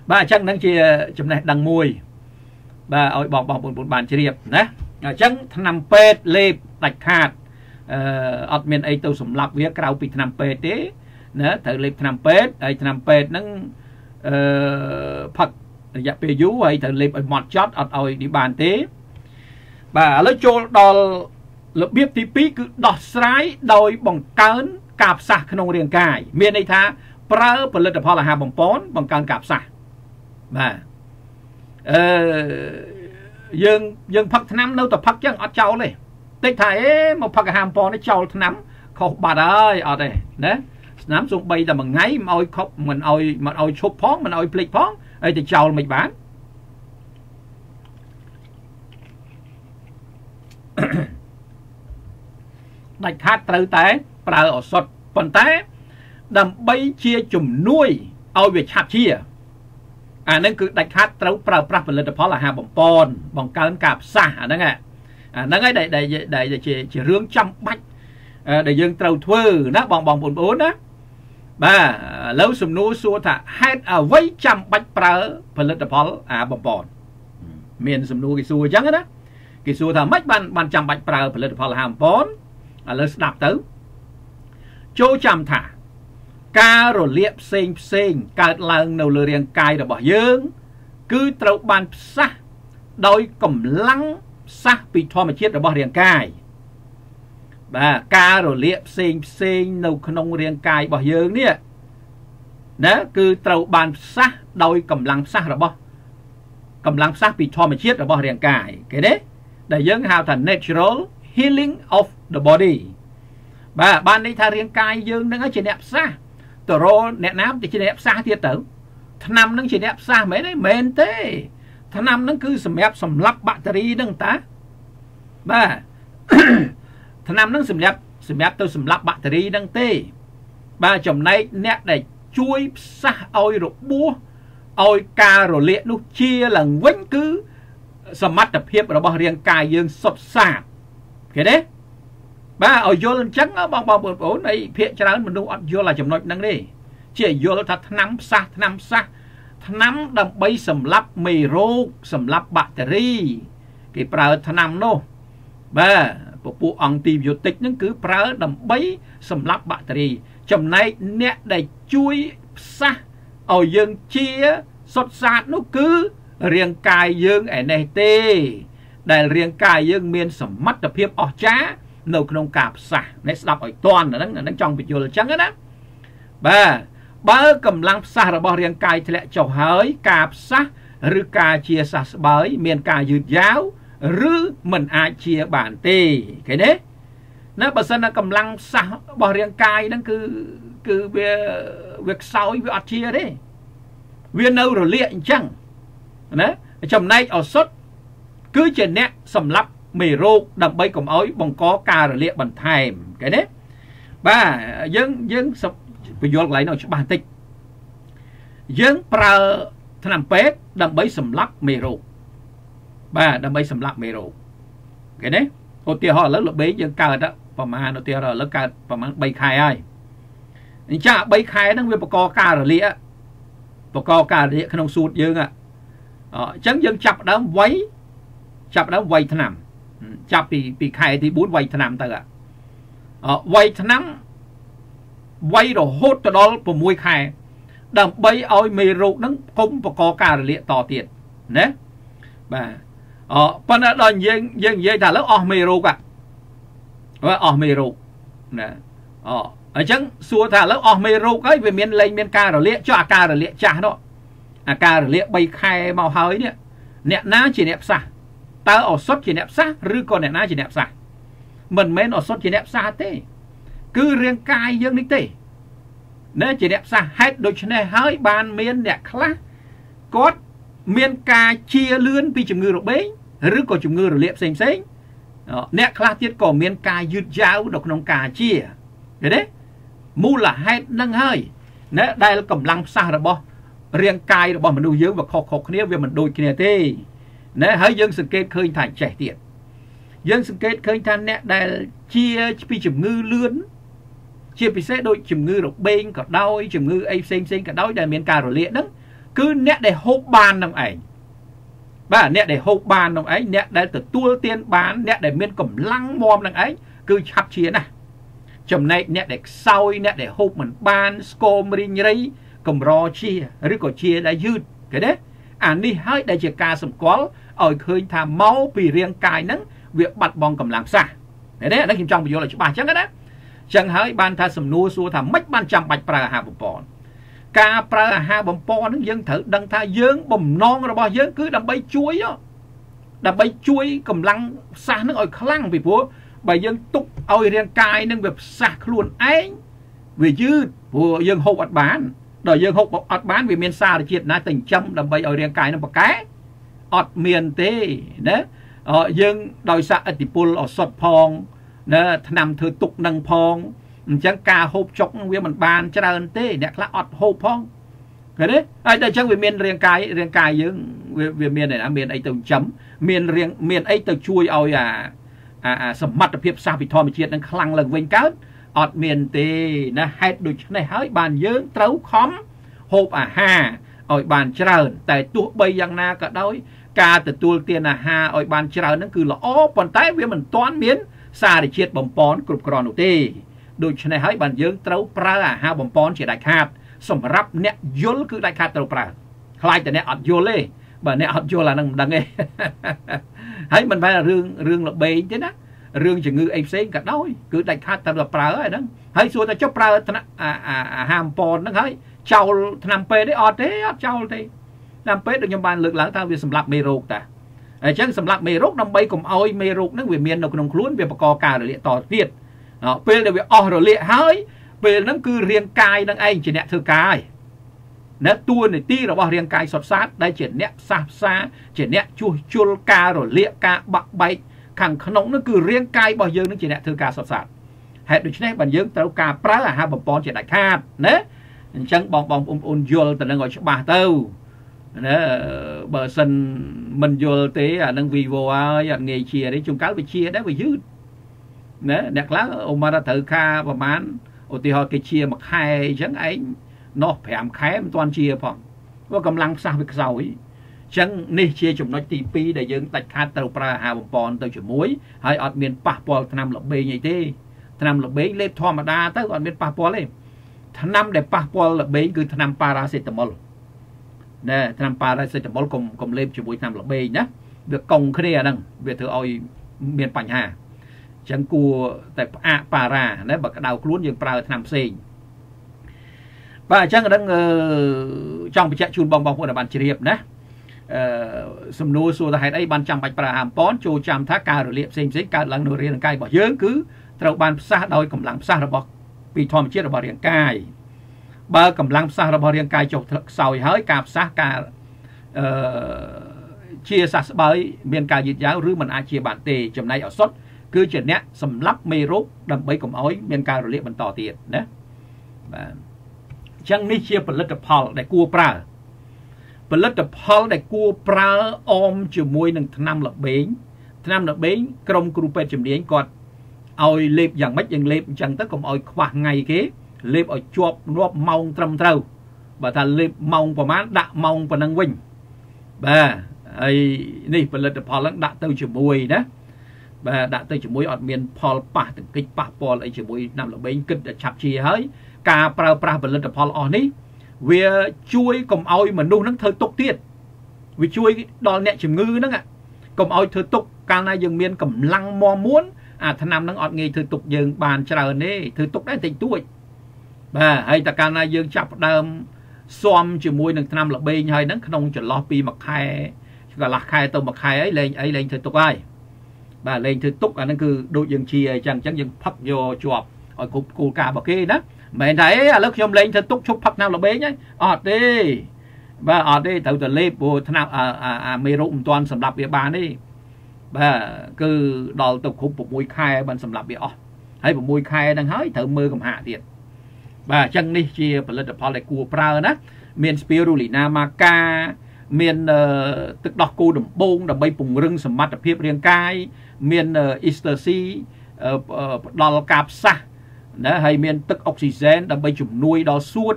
បាទអញ្ចឹងហ្នឹងជាចំណេះដឹងមួយបាទឲ្យបងបងប្អូនបានជ្រាបណាអញ្ចឹងថ្នាំពេទ្យលេបដាច់ខាតអឺអត់មានអីទៅសម្លាប់វាក្រៅពីថ្នាំពេទ្យទេណាត្រូវលេបថ្នាំពេទ្យហើយថ្នាំពេទ្យហ្នឹងអឺផឹករយៈពេលយូរហើយត្រូវលេបឲ្យម៉ត់ចត់អត់ឲ្យនេះបានទេបាទឥឡូវចូលដល់របៀបទីពីរគឺដោះស្រាយដោយបង្កើនការផ្សះក្នុងរាងកាយមានន័យថាប្រើផលិតផលអាហារបំពន់បង្កើនការផ្សះបាទអឺយើងយើងផឹកថ្នាំនៅតែផឹកចឹងអត់ចោលទេតិចថាអេមកផឹកអាហារបំពន់នេះចោលថ្នាំខុសបាត់ហើយអត់ទេណាថ្នាំសូម្បីតែមួយថ្ងៃមិនឲ្យខុបមិនឲ្យមិនឲ្យឈប់ផងមិនឲ្យភ្លេចផងហើយទៅចោលមិនបានដាច់ខាតត្រូវតែប្រើឱសថប៉ុន្តែដើម្បីជាជំនួយឲ្យវាឆាប់ជាអាហ្នឹងគឺដាច់ខាតត្រូវប្រើប្រាស់ផលិតផលអាហារបំពន់បង្កើនការផ្សះអាហ្នឹងអាហ្នឹងហើយដែលដែលជាជារឿងចាំបាច់ដែលយើងត្រូវធ្វើណាបងបងប្អូនណាបាទឥឡូវសំណួរសួរថាហេតុអ្វីចាំបាច់ប្រើផលិតផលអាហារបំពន់មានសំណួរគេសួរអញ្ចឹងណាគេសួរថាម៉េចបានបានចាំបាច់ប្រើផលិតផលអាហារបំពន់ឥឡូវស្ដាប់ទៅចូលចាំថាការរលាកផ្សេងផ្សេងកើតឡើងនៅលើរាងកាយរបស់យើងគឺត្រូវបានផ្សះដោយកម្លាំងផ្សះពីធម្មជាតិរបស់រាងកាយបាទការរលាកផ្សេងផ្សេងនៅក្នុងរាងកាយរបស់យើងនេះណាគឺត្រូវបានផ្សះដោយកម្លាំងផ្សះរបស់កម្លាំងផ្សះពីធម្មជាតិរបស់រាងកាយគេទេដែលយើងហៅថា natural healing of the body បាទបានន័យថារាងកាយយើងនឹងជាអ្នកផ្សះតរអ្នកណាទៅជាអ្នកផ្សះទៀតទៅថ្នាំនឹងជាអ្នកផ្សះមែនទេមែនទេថ្នាំនឹងគឺសម្រាប់សម្លាប់បាក់តេរីនឹងតាបាទថ្នាំនឹងសម្រាប់សម្រាប់ទៅសម្លាប់បាក់តេរីនឹងទេបាទចំណែកអ្នកដែលជួយផ្សះឲ្យរបួសឲ្យការរលាកនោះជាឡើងវិញគឺសមត្ថភាពរបស់រាងកាយយើងសុទ្ធសាធឃើញទេបាទឲ្យយល់អញ្ចឹងបងបងប្អូនអីភាគច្រើនមនុស្សអត់យល់អាចំណុចហ្នឹងទេជាយល់ថាថ្នាំផ្សះថ្នាំផ្សះថ្នាំដើម្បីសម្លាប់មេរោគសម្លាប់បាក់តេរីគេប្រើថ្នាំនោះបាទពពួកអង់ទីប៊ីយោទិកហ្នឹងគឺប្រើដើម្បីសម្លាប់បាក់តេរីចំណែកអ្នកដែលជួយផ្សះឲ្យយើងជាសុទ្ធសាធនោះគឺរាងកាយយើងឯនេះទេដែលរាងកាយយើងមានសមត្ថភាពអស្ចារ្យនៅក្នុងការផ្សះនេះស្ដាប់ឲ្យតន់ហ្នឹងហ្នឹងចង់បញ្យល់អញ្ចឹងណាបាទបើកម្លាំងផ្សះរបស់រាងកាយធ្លាក់ចុះហើយការផ្សះឬការជាសះស្បើយមានការយឺតយ៉ាវឬមិនអាចជាបានទេឃើញទេណាបើសិនណាកម្លាំងផ្សះរបស់រាងកាយហ្នឹងគឺគឺវាវាខ្សោយវាអត់ជាទេវានៅរលាកអញ្ចឹងណាចំណែកឱសថគឺជាអ្នកសម្លាប់មេរោគដើម្បីកុំឲ្យបង្កការរលាកបន្ថែមឃើញទេបាទយើងយើងបញ្យល់កន្លែងនោះច្បាស់បន្តិចយើងប្រើថ្នាំពេទ្យដើម្បីសម្លាប់មេរោគបាទដើម្បីសម្លាប់មេរោគឃើញទេឧទាហរណ៍ឥឡូវល្បែងយើងកើតប្រហែលឧទាហរណ៍ឥឡូវកើតប្រហែលបីខែហើយអញ្ចឹងបីខែហ្នឹងវាបង្កការរលាកបង្កការរលាកក្នុងសួតយើងអញ្ចឹងយើងចាប់ដើមវាយចាប់ដើមវាយថ្នាំចាប់ពីពីខែទីបួនវាយថ្នាំទៅអវាយថ្នាំវាយរហូតទៅដល់ប្រាំមួយខែដើម្បីឲ្យមេរោគហ្នឹងកុំបង្កការរលាកតទៀតណាបាទអប៉ុន្តែដល់យើងយើងនិយាយថាឥឡូវអស់មេរោគអអស់មេរោគណាអអញ្ចឹងសួរថាឥឡូវអស់មេរោគហើយវាមានលែងមានការរលាកចុះអាការរលាកចាស់នោះអាការរលាកបីខែមកហើយនេះអ្នកណាជាអ្នកផ្សះតើឱសថជាអ្នកផ្សះឬក៏អ្នកណាជាអ្នកផ្សះមិនមែនឱសថជាអ្នកផ្សះទេគឺរាងកាយយើងនេះទេណាជាអ្នកផ្សះហេតុដូច្នេះហើយបានមានអ្នកខ្លះគាត់មានការជាលឿនពីជំងឺរបេងឬក៏ជំងឺរលាកផ្សេងផ្សេងអ្នកខ្លះទៀតក៏មានការយឺតយ៉ាវនៅក្នុងការជាឃើញទេមូលហេតុនឹងហើយណាដែលកម្លាំងផ្សះរបស់រាងកាយរបស់មនុស្សយើងវាខុសៗគ្នាវាមិនដូចគ្នាទេណាហើយយើងសង្កេតឃើញថាចេះទៀតយើងសង្កេតឃើញថាអ្នកដែលជាពីជំងឺលឿនជាពិសេសដូចជំងឺរបេងក៏ដោយជំងឺអីផ្សេងផ្សេងក៏ដោយដែលមានការរលាកហ្នឹង cứ nét để hộp bàn đồng ảnh bà nét để hộp bàn đồng ấy nét để từ tua tiên bán nét để miên cầm lăng mòm đồng ấy cứ chắp chia nè chầm này nét để soi nét để hộp mình ban scom ring rây cầm ro chia rồi có chia đã dư cái đấy anh đi hơi để chỉ ca sầm quá ở khơi thà máu vì riêng cài nắng việc bật bong cầm làm xa đấy đấy nó kim trong bây giờ là chú bà chắc đấy chẳng hơi ban tha sầm nua xua thà mất ban trăm bạch pra hà bom pon ca pra hà bom pon nó dân thử đăng tha dướng bầm non rồi bao dướng cứ đâm bay chuối á đâm bay chuối cầm lăng xa nó ở khăng vì bố bài dân túc ôi riêng cài nâng việc sạc luôn ấy vì dư của dân hộp ắt bán đời dân hộp ắt bán vì miền xa thì triệt ná tình châm đâm bay ôi riêng cài nó bạc cái ọt miền tê đấy ờ dân đòi xa ati pul ở sọt phong nè nằm thừa tục nâng phong chẳng ca hộp chọc với mình bàn cho ra tê đẹp là ọt hộp phong cái đấy ai đây chẳng vì miền riêng cài riêng cài dân vì miền này là miền ấy từ chấm miền riêng miền ấy từ chui ôi à à à sầm mặt ở phía xa bị thò bị triệt đang khăng lần vinh cáo ọt miền tê nè hai đôi này hơi bàn dân trấu khóm hộp à ha ôi bàn trơn tại tuột bay giang na cả đôi ca từ tuột tiền là ha ôi bàn trơn nó cứ là ó còn tái với mình toán miến xa để chiết bầm pón cục cron nụ tê đôi này hơi bàn dân trấu pra à ha bầm pón chỉ đại hạt sầm rắp nè dối cứ đại hạt trấu pra khai từ nè ọt dối lê bà nè ọt dối là năng đằng ấy thấy mình phải là rương rương là bề chứ đó rương chỉ ngư ép xê cả đôi cứ đại hạt trấu pra ấy đó thấy xua ta chốc pra à à ham pon nó thấy châu nằm pe đấy ọt đấy ọt châu thì nằm pe được nhầm bàn lực lãng tao vì sầm lạp mê rục ta chẳng sầm lạp mê rục năm bay cùng ôi mê rục nó về miền nó còn luôn về bạc co cà rồi liệt tỏ tiệt pe là về o rồi liệt hơi pe nó cứ riêng cài đang anh chỉ nẹt thưa cài nó tua này ti rồi bao riêng cài sọt sát đây chỉ nẹt xa xa chỉ nẹt chua chua ca rồi liệt ca bạc bay khẳng nóng nó cứ riêng cài bao giờ nó chỉ nẹt thưa ca sọt sát hệ được chứ bàn dương tao ca pra là hai bầm pon chỉ đại khát nè chẳng bong bong ôm ôn vô từ đang ngồi cho bà tao nè bờ sân mình vô tế à đang vì vô à nghề chia đấy chung cáo bị chia đấy bị dư nè đẹp lắm ông mà đã thử ca và bán ô thì họ cái chia mặc hai chẳng ấy nó phải làm khé toàn chia phòng có cầm lăng sao việc giàu ấy chẳng nè chia chụp nói tì pi để dương tạch khát tao pra hai bầm pon tao chỉ muối hay ở miền pa pol năm lộc bê như thế năm lộc bê lên thò mà đa tới còn miền pa pol lên năm để pa pol là bê cứ năm paracetamol nè năm paracetamol cùng cùng lên cho buổi năm là bê nhá việc công cái này đằng việc thưa oi miền Pành Hà chẳng cua tại a para nè bậc đào luôn những para năm xì và chẳng ở đang trong cái chạy chun bong bong của là bàn chỉ hiệp nè sầm nô xua ta hay đây ban trăm bạch para hàm pón cho trăm thác ca rồi liệp xem xem ca lần nửa riêng cay bỏ dướng cứ trâu ban xa đôi cầm lăng xa rồi bỏ vì thòm chết rồi bỏ riêng cay bơ cầm lăng xa rồi bỏ riêng cay chụp sòi hới cạp xa ca chia sạch bởi miền cà dịch giáo rứ mình ai chia bản tề chấm này ở xuất cứ chuyện nét sầm lắp mê rốt đầm bấy cầm ói miền cà rồi liệp mình tỏ tiền đấy chẳng ní chia phần lật đập hol để cua pra phần lật đập hol để cua pra om chiều môi nâng năm lập bến năm lập bến trong group chấm điển còn ôi liệp dạng mấy dạng liệp chẳng tất cùng ôi khoảng ngày kế liệp ở chuột nó mong trầm trâu và thà liệp mong và má đã mong và nâng vinh bà ấy này phần lật đập hol đã từ chiều môi đó bà đã từ chiều môi ở miền Paul pa từng kích pa Paul ấy chiều môi năm lập bến kích để chặt chia hơi ca pra pra phần lật đập hol ở ní vì chui cùng ôi mà nu nó thời tục tiết vì chui đòn nhẹ chìm ngư đó ạ cùng ôi thời tục ca này dừng miền cầm lăng mò muốn à thằng nam nó ọt nghề thời tục dừng bàn chờ nè thời tục đấy tình tuổi bà hay ta ca này dừng chập đơm xóm chỉ môi nâng năm là bên hay nó không chỉ lo pi mặc hai gọi là khai tàu mặc hai ấy lên ấy lên thời tục ai bà lên thời tục à nó cứ đội dừng chia chẳng chẳng dừng phật vô chuột ở cục cô ca bảo kia đó mày thấy à lúc nhom lên thời tục chụp phật nào là bế nhá ọt đi bà ọt đi tự tự lép vô thằng nào à à à mê rụng toàn sầm đập địa bàn đi bà cứ đòi tục khúc một mũi khai bên sầm lạp bị ọ hay một mũi khai đang hái thợ mưa cầm hạ tiền bà chân đi chia phần lật đập lại cua pra đó miền spirulina maca miền tức đọc cô đầm bông đầm bay bùng rừng sầm mặt đập hiệp riêng cai miền easter sea đòi cạp sa đó hay miền tức oxygen đầm bay chủng nuôi đòi suốt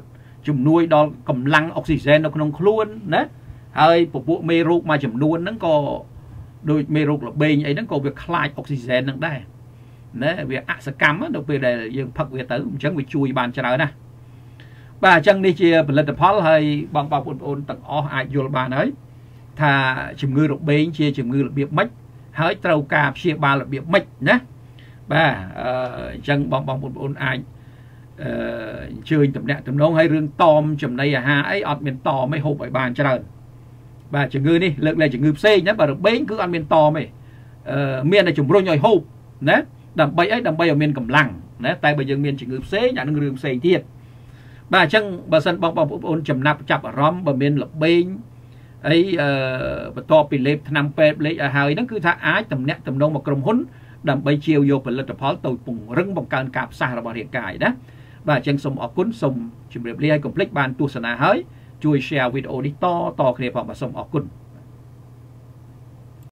ជំនួយដល់កម្លាំងអុកស៊ីហ្សែននៅក្នុងខ្លួនណាហើយពពួកមេរោគមួយចំនួនហ្នឹងក៏ដូចមេរោគលបែងអីហ្នឹងក៏វាខ្លាចអុកស៊ីហ្សែនហ្នឹងដែរណាវាអសកម្មនៅពេលដែលយើងផឹកវាទៅអញ្ចឹងវាជួយបានច្រើនណាស់បាទអញ្ចឹងនេះជាផលិតផលហើយបងប្អូនបងប្អូនទាំងអស់អាចយល់បានហើយថាជំងឺរបេងជាជំងឺរបៀបម៉េចហើយត្រូវការព្យាបាលរបៀបម៉េចណាបាទអញ្ចឹងបងបងប្អូនអាចអឺអញ្ជើញតំណាក់តំណងឲ្យរឿងតមចំណីអាហារអីអត់មានតមទេហូបឲ្យបានច្រើនបាទជំងឺនេះលើកលែងជំងឺផ្សេងណាបាទរបេងគឺអត់មានតមទេអឺមានតែជំរុញឲ្យហូបណាដើម្បីអីដើម្បីឲ្យមានកម្លាំងណាតែបើយើងមានជំងឺផ្សេងអានឹងរឿងផ្សេងទៀតបាទអញ្ចឹងបើសិនបងបងប្អូនចំណាប់ចាប់អារម្មណ៍បើមានរបេងអីអឺបន្ទាប់ពីលេបថ្នាំពេទ្យលេខឲ្យហើយហ្នឹងគឺថាអាចតំណាក់តំណងមកក្រុមហ៊ុនដើម្បីជាវយកផលិតផលទៅពង្រឹងបង្កើនការផ្សះរបស់រាងកាយណាបាទអញ្ចឹងសូមអរគុណសូមជម្រាបលាឲ្យកុំភ្លេចបានទស្សនាហើយជួយ share វីដេអូនេះតតគ្នាផងបាទសូមអរគុណ